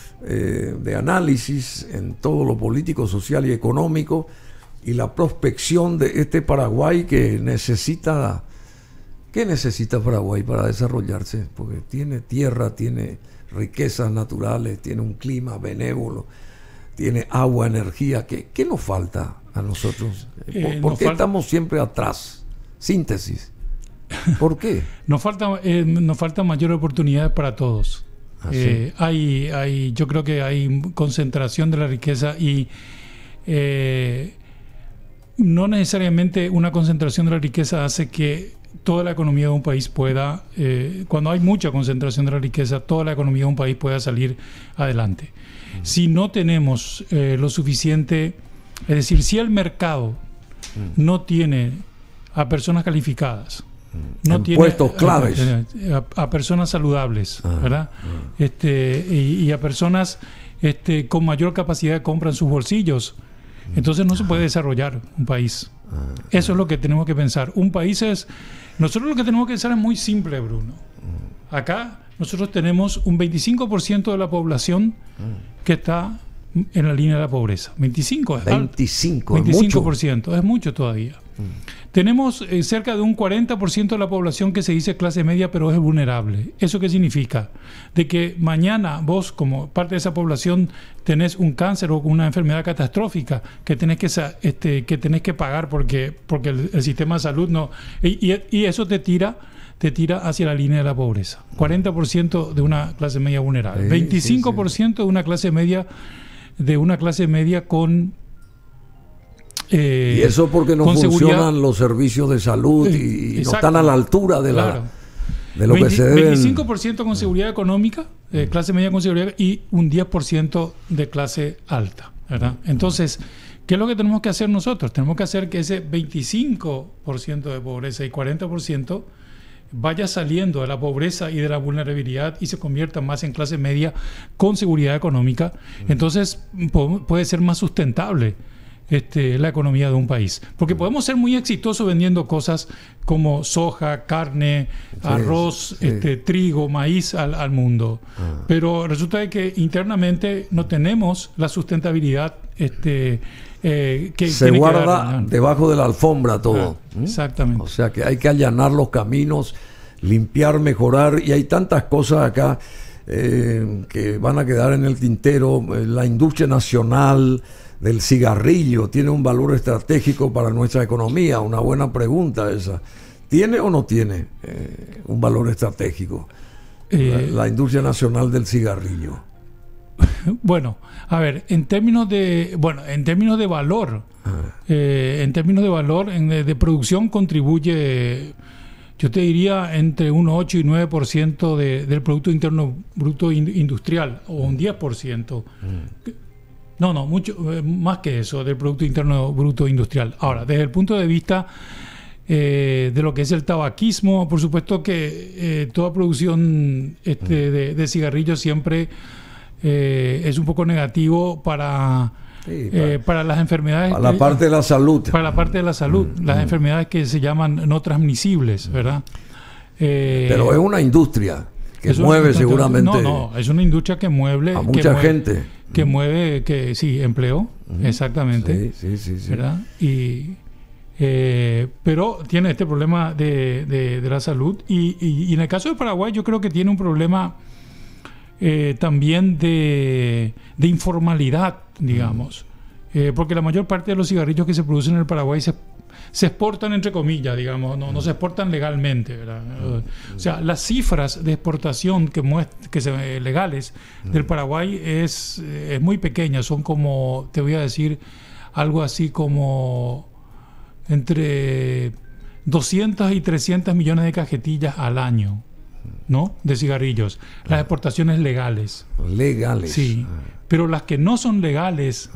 eh, de análisis en todo lo político, social y económico y la prospección de este Paraguay que necesita... ¿Qué necesita Paraguay para desarrollarse? Porque tiene tierra, tiene riquezas naturales, tiene un clima benévolo, tiene agua, energía. ¿Qué, qué nos falta a nosotros? ¿Por, eh, ¿por nos qué falta... estamos siempre atrás? Síntesis. ¿Por qué? nos falta eh, nos falta mayor oportunidad para todos. ¿Ah, eh, sí? hay, hay, yo creo que hay concentración de la riqueza y eh, no necesariamente una concentración de la riqueza hace que toda la economía de un país pueda, eh, cuando hay mucha concentración de la riqueza, toda la economía de un país pueda salir adelante. Uh-huh. Si no tenemos eh, lo suficiente, es decir, si el mercado uh-huh. no tiene a personas calificadas, uh-huh. no en tiene puestos claves, a, a, a personas saludables, uh-huh. ¿verdad? Uh-huh. Este, y, y a personas este, con mayor capacidad de compra en sus bolsillos, entonces no se puede desarrollar un país. Eso es lo que tenemos que pensar. Un país es... Nosotros lo que tenemos que pensar es muy simple, Bruno. Acá nosotros tenemos un veinticinco por ciento de la población que está en la línea de la pobreza. veinticinco es veinticinco, alto. veinticinco por ciento, es mucho, es mucho todavía. Mm. Tenemos eh, cerca de un cuarenta por ciento de la población que se dice clase media, pero es vulnerable. ¿Eso qué significa? De que mañana vos, como parte de esa población, tenés un cáncer o una enfermedad catastrófica que tenés que, este, que, tenés que pagar porque, porque el, el sistema de salud no... Y, y, y eso te tira... te tira hacia la línea de la pobreza. cuarenta por ciento de una clase media vulnerable. Sí, veinticinco por ciento sí, sí. de una clase media de una clase media con eh, y eso porque no funcionan seguridad. Los servicios de salud y, y no están a la altura de, la, claro. de lo veinte, que se deben. veinticinco por ciento con seguridad económica, eh, clase media con seguridad y un diez por ciento de clase alta, ¿verdad? Entonces, ¿qué es lo que tenemos que hacer nosotros? Tenemos que hacer que ese veinticinco por ciento de pobreza y cuarenta por ciento vaya saliendo de la pobreza y de la vulnerabilidad y se convierta más en clase media con seguridad económica, mm. entonces po- puede ser más sustentable este, la economía de un país. Porque podemos ser muy exitosos vendiendo cosas como soja, carne, sí, arroz, sí. Este, trigo, maíz al, al mundo. Ah. Pero resulta de que internamente no tenemos la sustentabilidad este, eh, que se guarda debajo de la alfombra todo. Ah, exactamente. O sea que hay que allanar los caminos, limpiar, mejorar, y hay tantas cosas acá eh, que van a quedar en el tintero. La industria nacional del cigarrillo tiene un valor estratégico para nuestra economía. Una buena pregunta esa. ¿Tiene o no tiene eh, un valor estratégico eh, la, la industria nacional del cigarrillo? Bueno, a ver, en términos de, bueno, en términos de valor, ah. eh, en términos de valor, en, de, de producción contribuye, yo te diría, entre un ocho y nueve por ciento de, del Producto Interno Bruto Industrial, o un diez por ciento. Mm. No, no, mucho eh, más que eso, del Producto Interno Bruto Industrial. Ahora, desde el punto de vista eh, de lo que es el tabaquismo, por supuesto que eh, toda producción este, de, de cigarrillos siempre eh, es un poco negativo para, sí, para, eh, para las enfermedades. Para la parte de la salud. Para la parte de la salud, mm, las mm. enfermedades que se llaman no transmisibles, ¿verdad? Eh, Pero es una industria que mueve una, seguramente. No, no, es una industria que mueve. A mucha que gente. Mueve, que mueve, que sí, empleo, uh-huh. exactamente. Sí, sí, sí, sí. ¿Verdad? Y, eh, pero tiene este problema de, de, de la salud. Y, y, y en el caso de Paraguay, yo creo que tiene un problema eh, también de, de informalidad, digamos. Uh-huh. Eh, porque la mayor parte de los cigarrillos que se producen en el Paraguay se se exportan entre comillas, digamos, no, no se exportan legalmente, ¿verdad? O sea, las cifras de exportación que muest- que se, legales del Paraguay es, es muy pequeña, son como, te voy a decir, algo así como entre doscientos y trescientos millones de cajetillas al año, ¿no? De cigarrillos. Las exportaciones legales. Legales. Sí, pero las que no son legales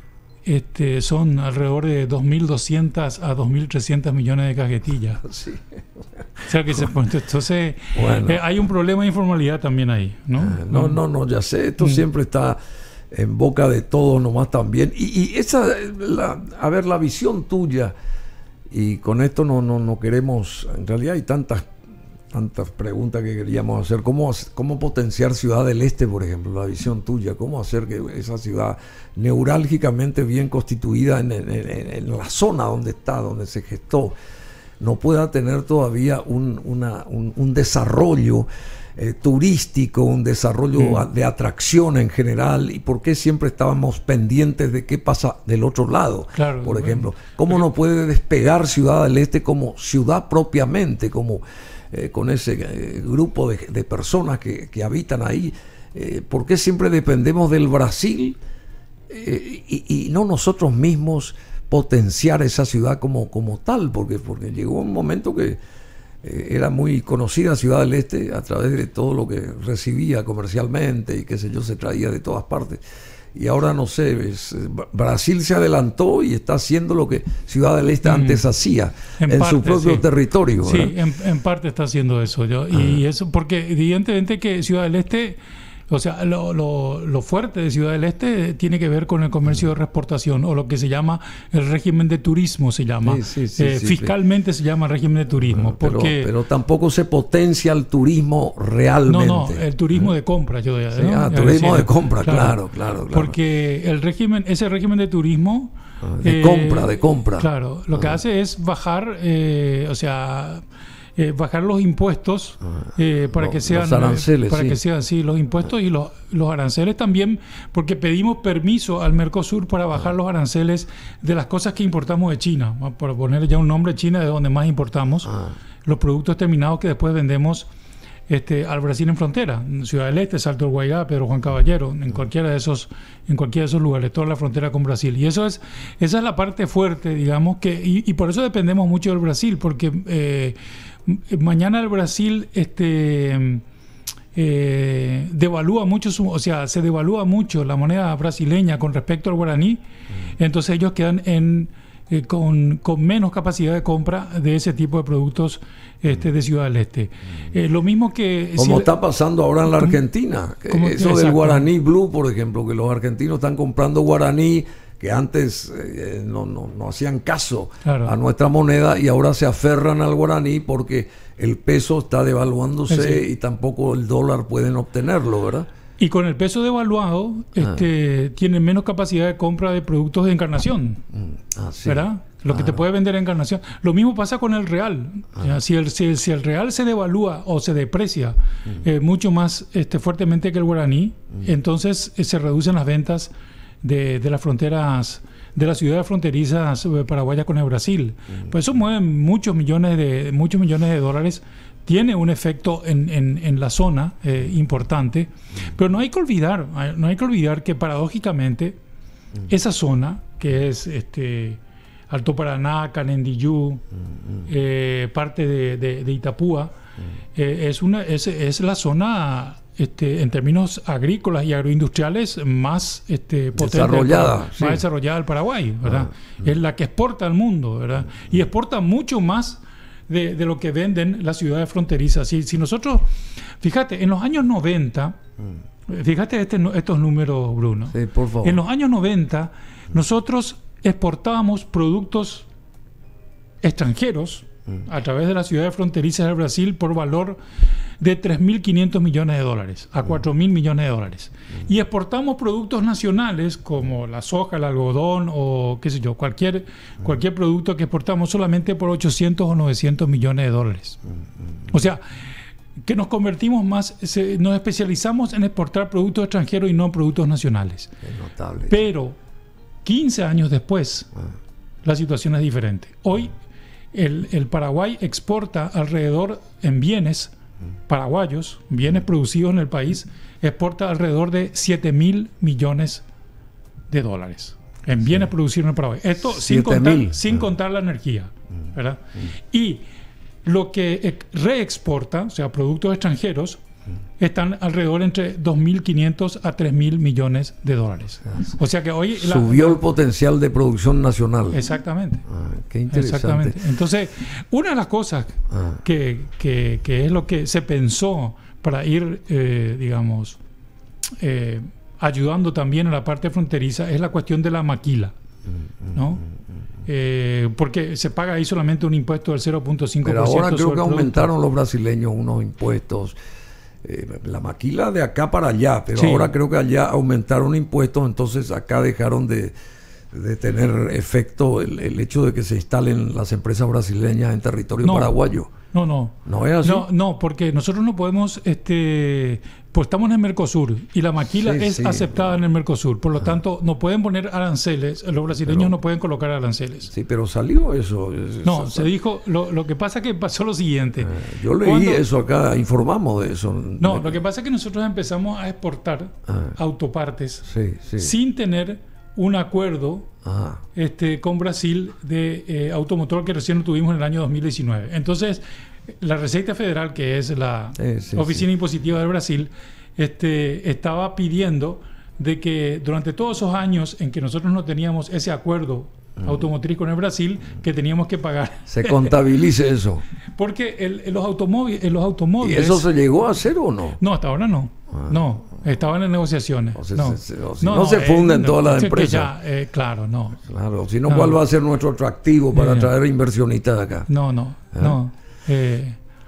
Este, son alrededor de dos mil doscientos a dos mil trescientos millones de cajetillas. Sí. O sea que se, entonces bueno. eh, hay un problema de informalidad también ahí, ¿no? Ah, no, no, no, ya sé, esto mm. siempre está en boca de todos nomás también. Y, y esa, la, a ver, la visión tuya, y con esto no, no, no queremos, en realidad hay tantas tantas preguntas que queríamos hacer. ¿Cómo, cómo potenciar Ciudad del Este, por ejemplo? La visión tuya. ¿Cómo hacer que esa ciudad neurálgicamente bien constituida en, en, en la zona donde está, donde se gestó, no pueda tener todavía un, una, un, un desarrollo eh, turístico, un desarrollo mm. de atracción en general? ¿Y por qué siempre estábamos pendientes de qué pasa del otro lado? Claro, por ejemplo, bueno. ¿cómo no puede despegar Ciudad del Este como ciudad propiamente, como Eh, con ese eh, grupo de, de personas que, que habitan ahí? Eh, ¿Por qué siempre dependemos del Brasil eh, y, y no nosotros mismos potenciar esa ciudad como, como tal? Porque, porque llegó un momento que eh, era muy conocida Ciudad del Este a través de todo lo que recibía comercialmente y qué sé yo, se traía de todas partes. Y ahora no sé, es, Brasil se adelantó y está haciendo lo que Ciudad del Este mm. antes hacía en, en parte, su propio sí. territorio, ¿verdad? Sí, en, en parte está haciendo eso. Yo, y eso porque evidentemente que Ciudad del Este, o sea, lo, lo, lo fuerte de Ciudad del Este tiene que ver con el comercio de reexportación, o lo que se llama el régimen de turismo, se llama. Sí, sí, sí, eh, sí, fiscalmente sí. se llama régimen de turismo. Pero, porque, pero tampoco se potencia el turismo realmente. No, no, el turismo ¿Eh? de compra, yo diría. Sí, ¿no? Ah, turismo decir, de compra, claro, claro, claro, claro. Porque el régimen, ese régimen de turismo... De eh, compra, de compra. Claro, lo ah. que hace es bajar, eh, o sea... Eh, bajar los impuestos eh, para, no, que sean, los aranceles, eh, para sí. que sean sí, los impuestos y los, los aranceles también, porque pedimos permiso al Mercosur para bajar los aranceles de las cosas que importamos de China, por poner ya un nombre, China es donde más importamos ah. los productos terminados que después vendemos este, al Brasil en frontera, en Ciudad del Este, Salto del Guairá, Pedro Juan Caballero, en cualquiera de esos, en cualquiera de esos lugares, toda la frontera con Brasil. Y eso es, esa es la parte fuerte, digamos, que, y, y por eso dependemos mucho del Brasil, porque eh, mañana el Brasil este, eh, devalúa mucho, su, o sea, se devalúa mucho la moneda brasileña con respecto al guaraní, mm. entonces ellos quedan en, eh, con, con menos capacidad de compra de ese tipo de productos este, de Ciudad del Este. Eh, lo mismo que... Como si, está pasando ahora en la Argentina. Como, eso exacto. Del guaraní blue, por ejemplo, que los argentinos están comprando guaraní que antes eh, no, no, no hacían caso claro. a nuestra moneda y ahora se aferran al guaraní porque el peso está devaluándose sí. y tampoco el dólar pueden obtenerlo, ¿verdad? Y con el peso devaluado, este, ah. tienen menos capacidad de compra de productos de encarnación, ah, sí. ¿verdad? Lo ah. que te puede vender encarnación. Lo mismo pasa con el real. Ah. Si, el, si, si el real se devalúa o se deprecia mm. eh, mucho más este, fuertemente que el guaraní, mm. entonces eh, se reducen las ventas de, de las fronteras, de las ciudades fronterizas paraguayas con el Brasil. Mm. Pues eso mueve muchos millones de, muchos millones de dólares. Tiene un efecto en, en, en la zona eh, importante, pero no hay que olvidar, no hay que olvidar que paradójicamente esa zona, que es este Alto Paraná, Canendillú, eh, parte de, de, de Itapúa, eh, es, una, es, es la zona este, en términos agrícolas y agroindustriales más este, potente, desarrollada, más sí. desarrollada del Paraguay, ¿verdad? Ah, es la que exporta al mundo, ¿verdad? Y exporta mucho más De, de lo que venden las ciudades fronterizas. Si, si nosotros, fíjate, en los años noventa, mm. fíjate este, estos números, Bruno. Sí, por favor. En los años noventa, nosotros exportábamos productos extranjeros mm. a través de las ciudades fronterizas del Brasil por valor de tres mil quinientos millones de dólares a cuatro mil millones de dólares. Mm. Y exportamos productos nacionales como la soja, el algodón o qué sé yo, cualquier, mm. cualquier producto que exportamos solamente por ochocientos o novecientos millones de dólares. Mm. O sea, que nos convertimos más, se, nos especializamos en exportar productos extranjeros y no productos nacionales. Es notable. Pero quince años después, ah. la situación es diferente. Hoy el, el Paraguay exporta alrededor en bienes paraguayos, bienes producidos en el país, exporta alrededor de siete mil millones de dólares en bienes sí. producidos en el Paraguay. Esto sin contar, sin contar la energía, ¿verdad? Y lo que reexporta, o sea, productos extranjeros, están alrededor entre dos mil quinientos a tres mil millones de dólares. O sea que hoy... Subió la, el potencial de producción nacional. Exactamente. Ah, qué interesante. Exactamente. Entonces, una de las cosas ah. que, que, que es lo que se pensó para ir, eh, digamos, eh, ayudando también a la parte fronteriza es la cuestión de la maquila, ¿no? Eh, porque se paga ahí solamente un impuesto del cero punto cinco por ciento. Pero ahora creo que aumentaron los brasileños unos impuestos. Eh, la maquila de acá para allá, pero sí. ahora creo que allá aumentaron impuestos, entonces acá dejaron de, de tener efecto el, el hecho de que se instalen las empresas brasileñas en territorio no, paraguayo. No, no. ¿No es así? No, no, porque nosotros no podemos, este, pues estamos en el Mercosur y la maquila sí, es sí, aceptada no. en el Mercosur, por lo ah. tanto no pueden poner aranceles, los brasileños pero, no pueden colocar aranceles. Sí, pero salió eso. No, eso, se dijo, lo, lo que pasa es que pasó lo siguiente. Ah, yo leí Cuando, eso acá, informamos de eso. No, lo que pasa es que nosotros empezamos a exportar ah. autopartes sí, sí. sin tener un acuerdo ah. este, con Brasil de eh, automotor que recién lo tuvimos en el año dos mil diecinueve. Entonces, la Receita Federal, que es la eh, sí, Oficina sí. Impositiva del Brasil, este, estaba pidiendo de que durante todos esos años en que nosotros no teníamos ese acuerdo mm. automotriz con el Brasil, que teníamos que pagar. Se contabilice eso. Porque el, el, los, automóviles, los automóviles... ¿Y eso se llegó a hacer o no? No, hasta ahora no. Ah. No, estaban en negociaciones. O sea, no. Se, se, o si no, no se funden eh, todas no, las empresas. Ya, eh, claro, no. Claro, si no, no, ¿cuál va a ser nuestro atractivo para eh, atraer inversionistas de acá? No, no, ¿Eh? no. Eh,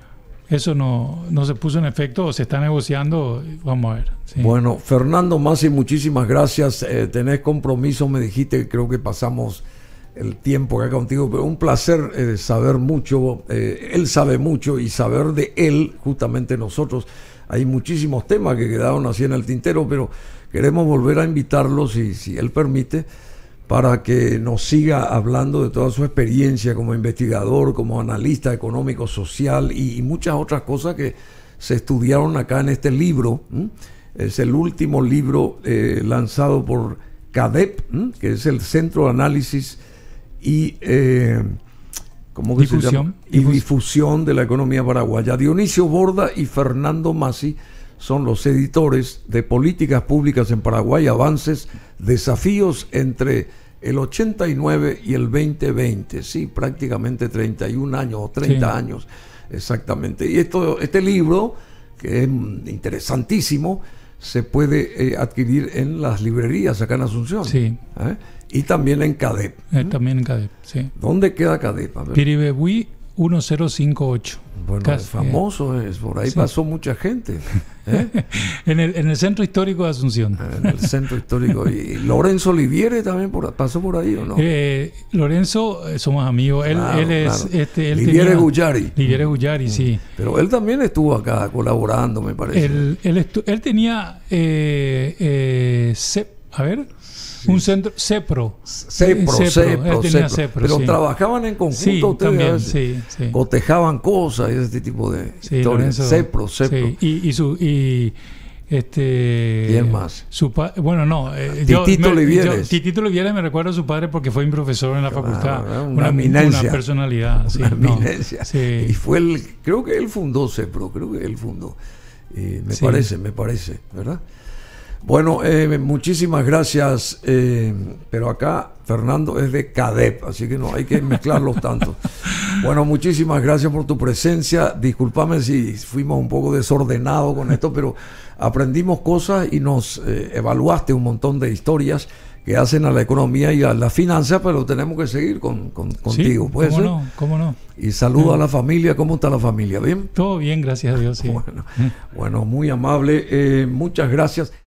eso no, no se puso en efecto, se está negociando, vamos a ver. Sí. Bueno, Fernando Masi, muchísimas gracias. Eh, tenés compromiso, me dijiste, creo que pasamos el tiempo acá contigo, pero un placer eh, saber mucho. Eh, él sabe mucho y saber de él, justamente nosotros. Hay muchísimos temas que quedaron así en el tintero, pero queremos volver a invitarlo, si, si él permite, para que nos siga hablando de toda su experiencia como investigador, como analista económico, social y, y muchas otras cosas que se estudiaron acá en este libro. ¿m? Es el último libro eh, lanzado por CADEP, ¿m? que es el Centro de Análisis y, eh, ¿cómo que difusión, se llama? y difusión de la economía paraguaya. Dionisio Borda y Fernando Masi son los editores de Políticas Públicas en Paraguay, Avances, Desafíos entre el ochenta y nueve y el veinte veinte, sí, prácticamente treinta y un años o treinta sí. años, exactamente. Y esto, este libro, que es interesantísimo, se puede eh, adquirir en las librerías acá en Asunción. Sí. ¿Eh? Y también en CADEP. Eh, también en CADEP, sí. ¿Dónde queda CADEP? Piribebuy mil cincuenta y ocho. Bueno, Casi, es famoso, es, por ahí sí. pasó mucha gente. ¿Eh? en, el, en el centro histórico de Asunción. En el centro histórico. ¿Y Lorenzo Oliviere también por, pasó por ahí o no? Eh, Lorenzo, eh, somos amigos. Él, claro, él es. Claro. Este, él Liviere Gullari. Liviere Gullari, sí. Pero él también estuvo acá colaborando, me parece. Él, él, estu- él tenía. Eh, eh, C- a ver. Sí. Un centro, CEPRO. CEPRO, CEPRO, CEPRO, CEPRO. CEPRO Pero sí. trabajaban en conjunto sí, ustedes. También, sí, sí. Cotejaban cosas y ese tipo de sí, historias. Lorenzo, CEPRO, CEPRO. Sí. Y, y su. Y, este, ¿Quién más? Su pa- bueno, no. Eh, Titito Olivieres. Yo, Titito Olivieres me recuerda a su padre porque fue mi profesor en la claro, facultad. Una, una eminencia. Una personalidad. Sí, una no, eminencia. Sí. Y fue el. Creo que él fundó CEPRO, creo que él fundó. Eh, me sí. parece, me parece, ¿verdad? Bueno, eh, muchísimas gracias, eh, pero acá Fernando es de CADEP, así que no hay que mezclarlos tanto. Bueno, muchísimas gracias por tu presencia. Discúlpame si fuimos un poco desordenados con esto, pero aprendimos cosas y nos eh, evaluaste un montón de historias que hacen a la economía y a la finanza, pero tenemos que seguir con, con, contigo. Sí, ¿puede ¿cómo ser? no? ¿Cómo no? Y saludo a la familia. ¿Cómo está la familia? ¿Bien? Todo bien, gracias a Dios. Sí. Bueno, bueno, muy amable. Eh, muchas gracias.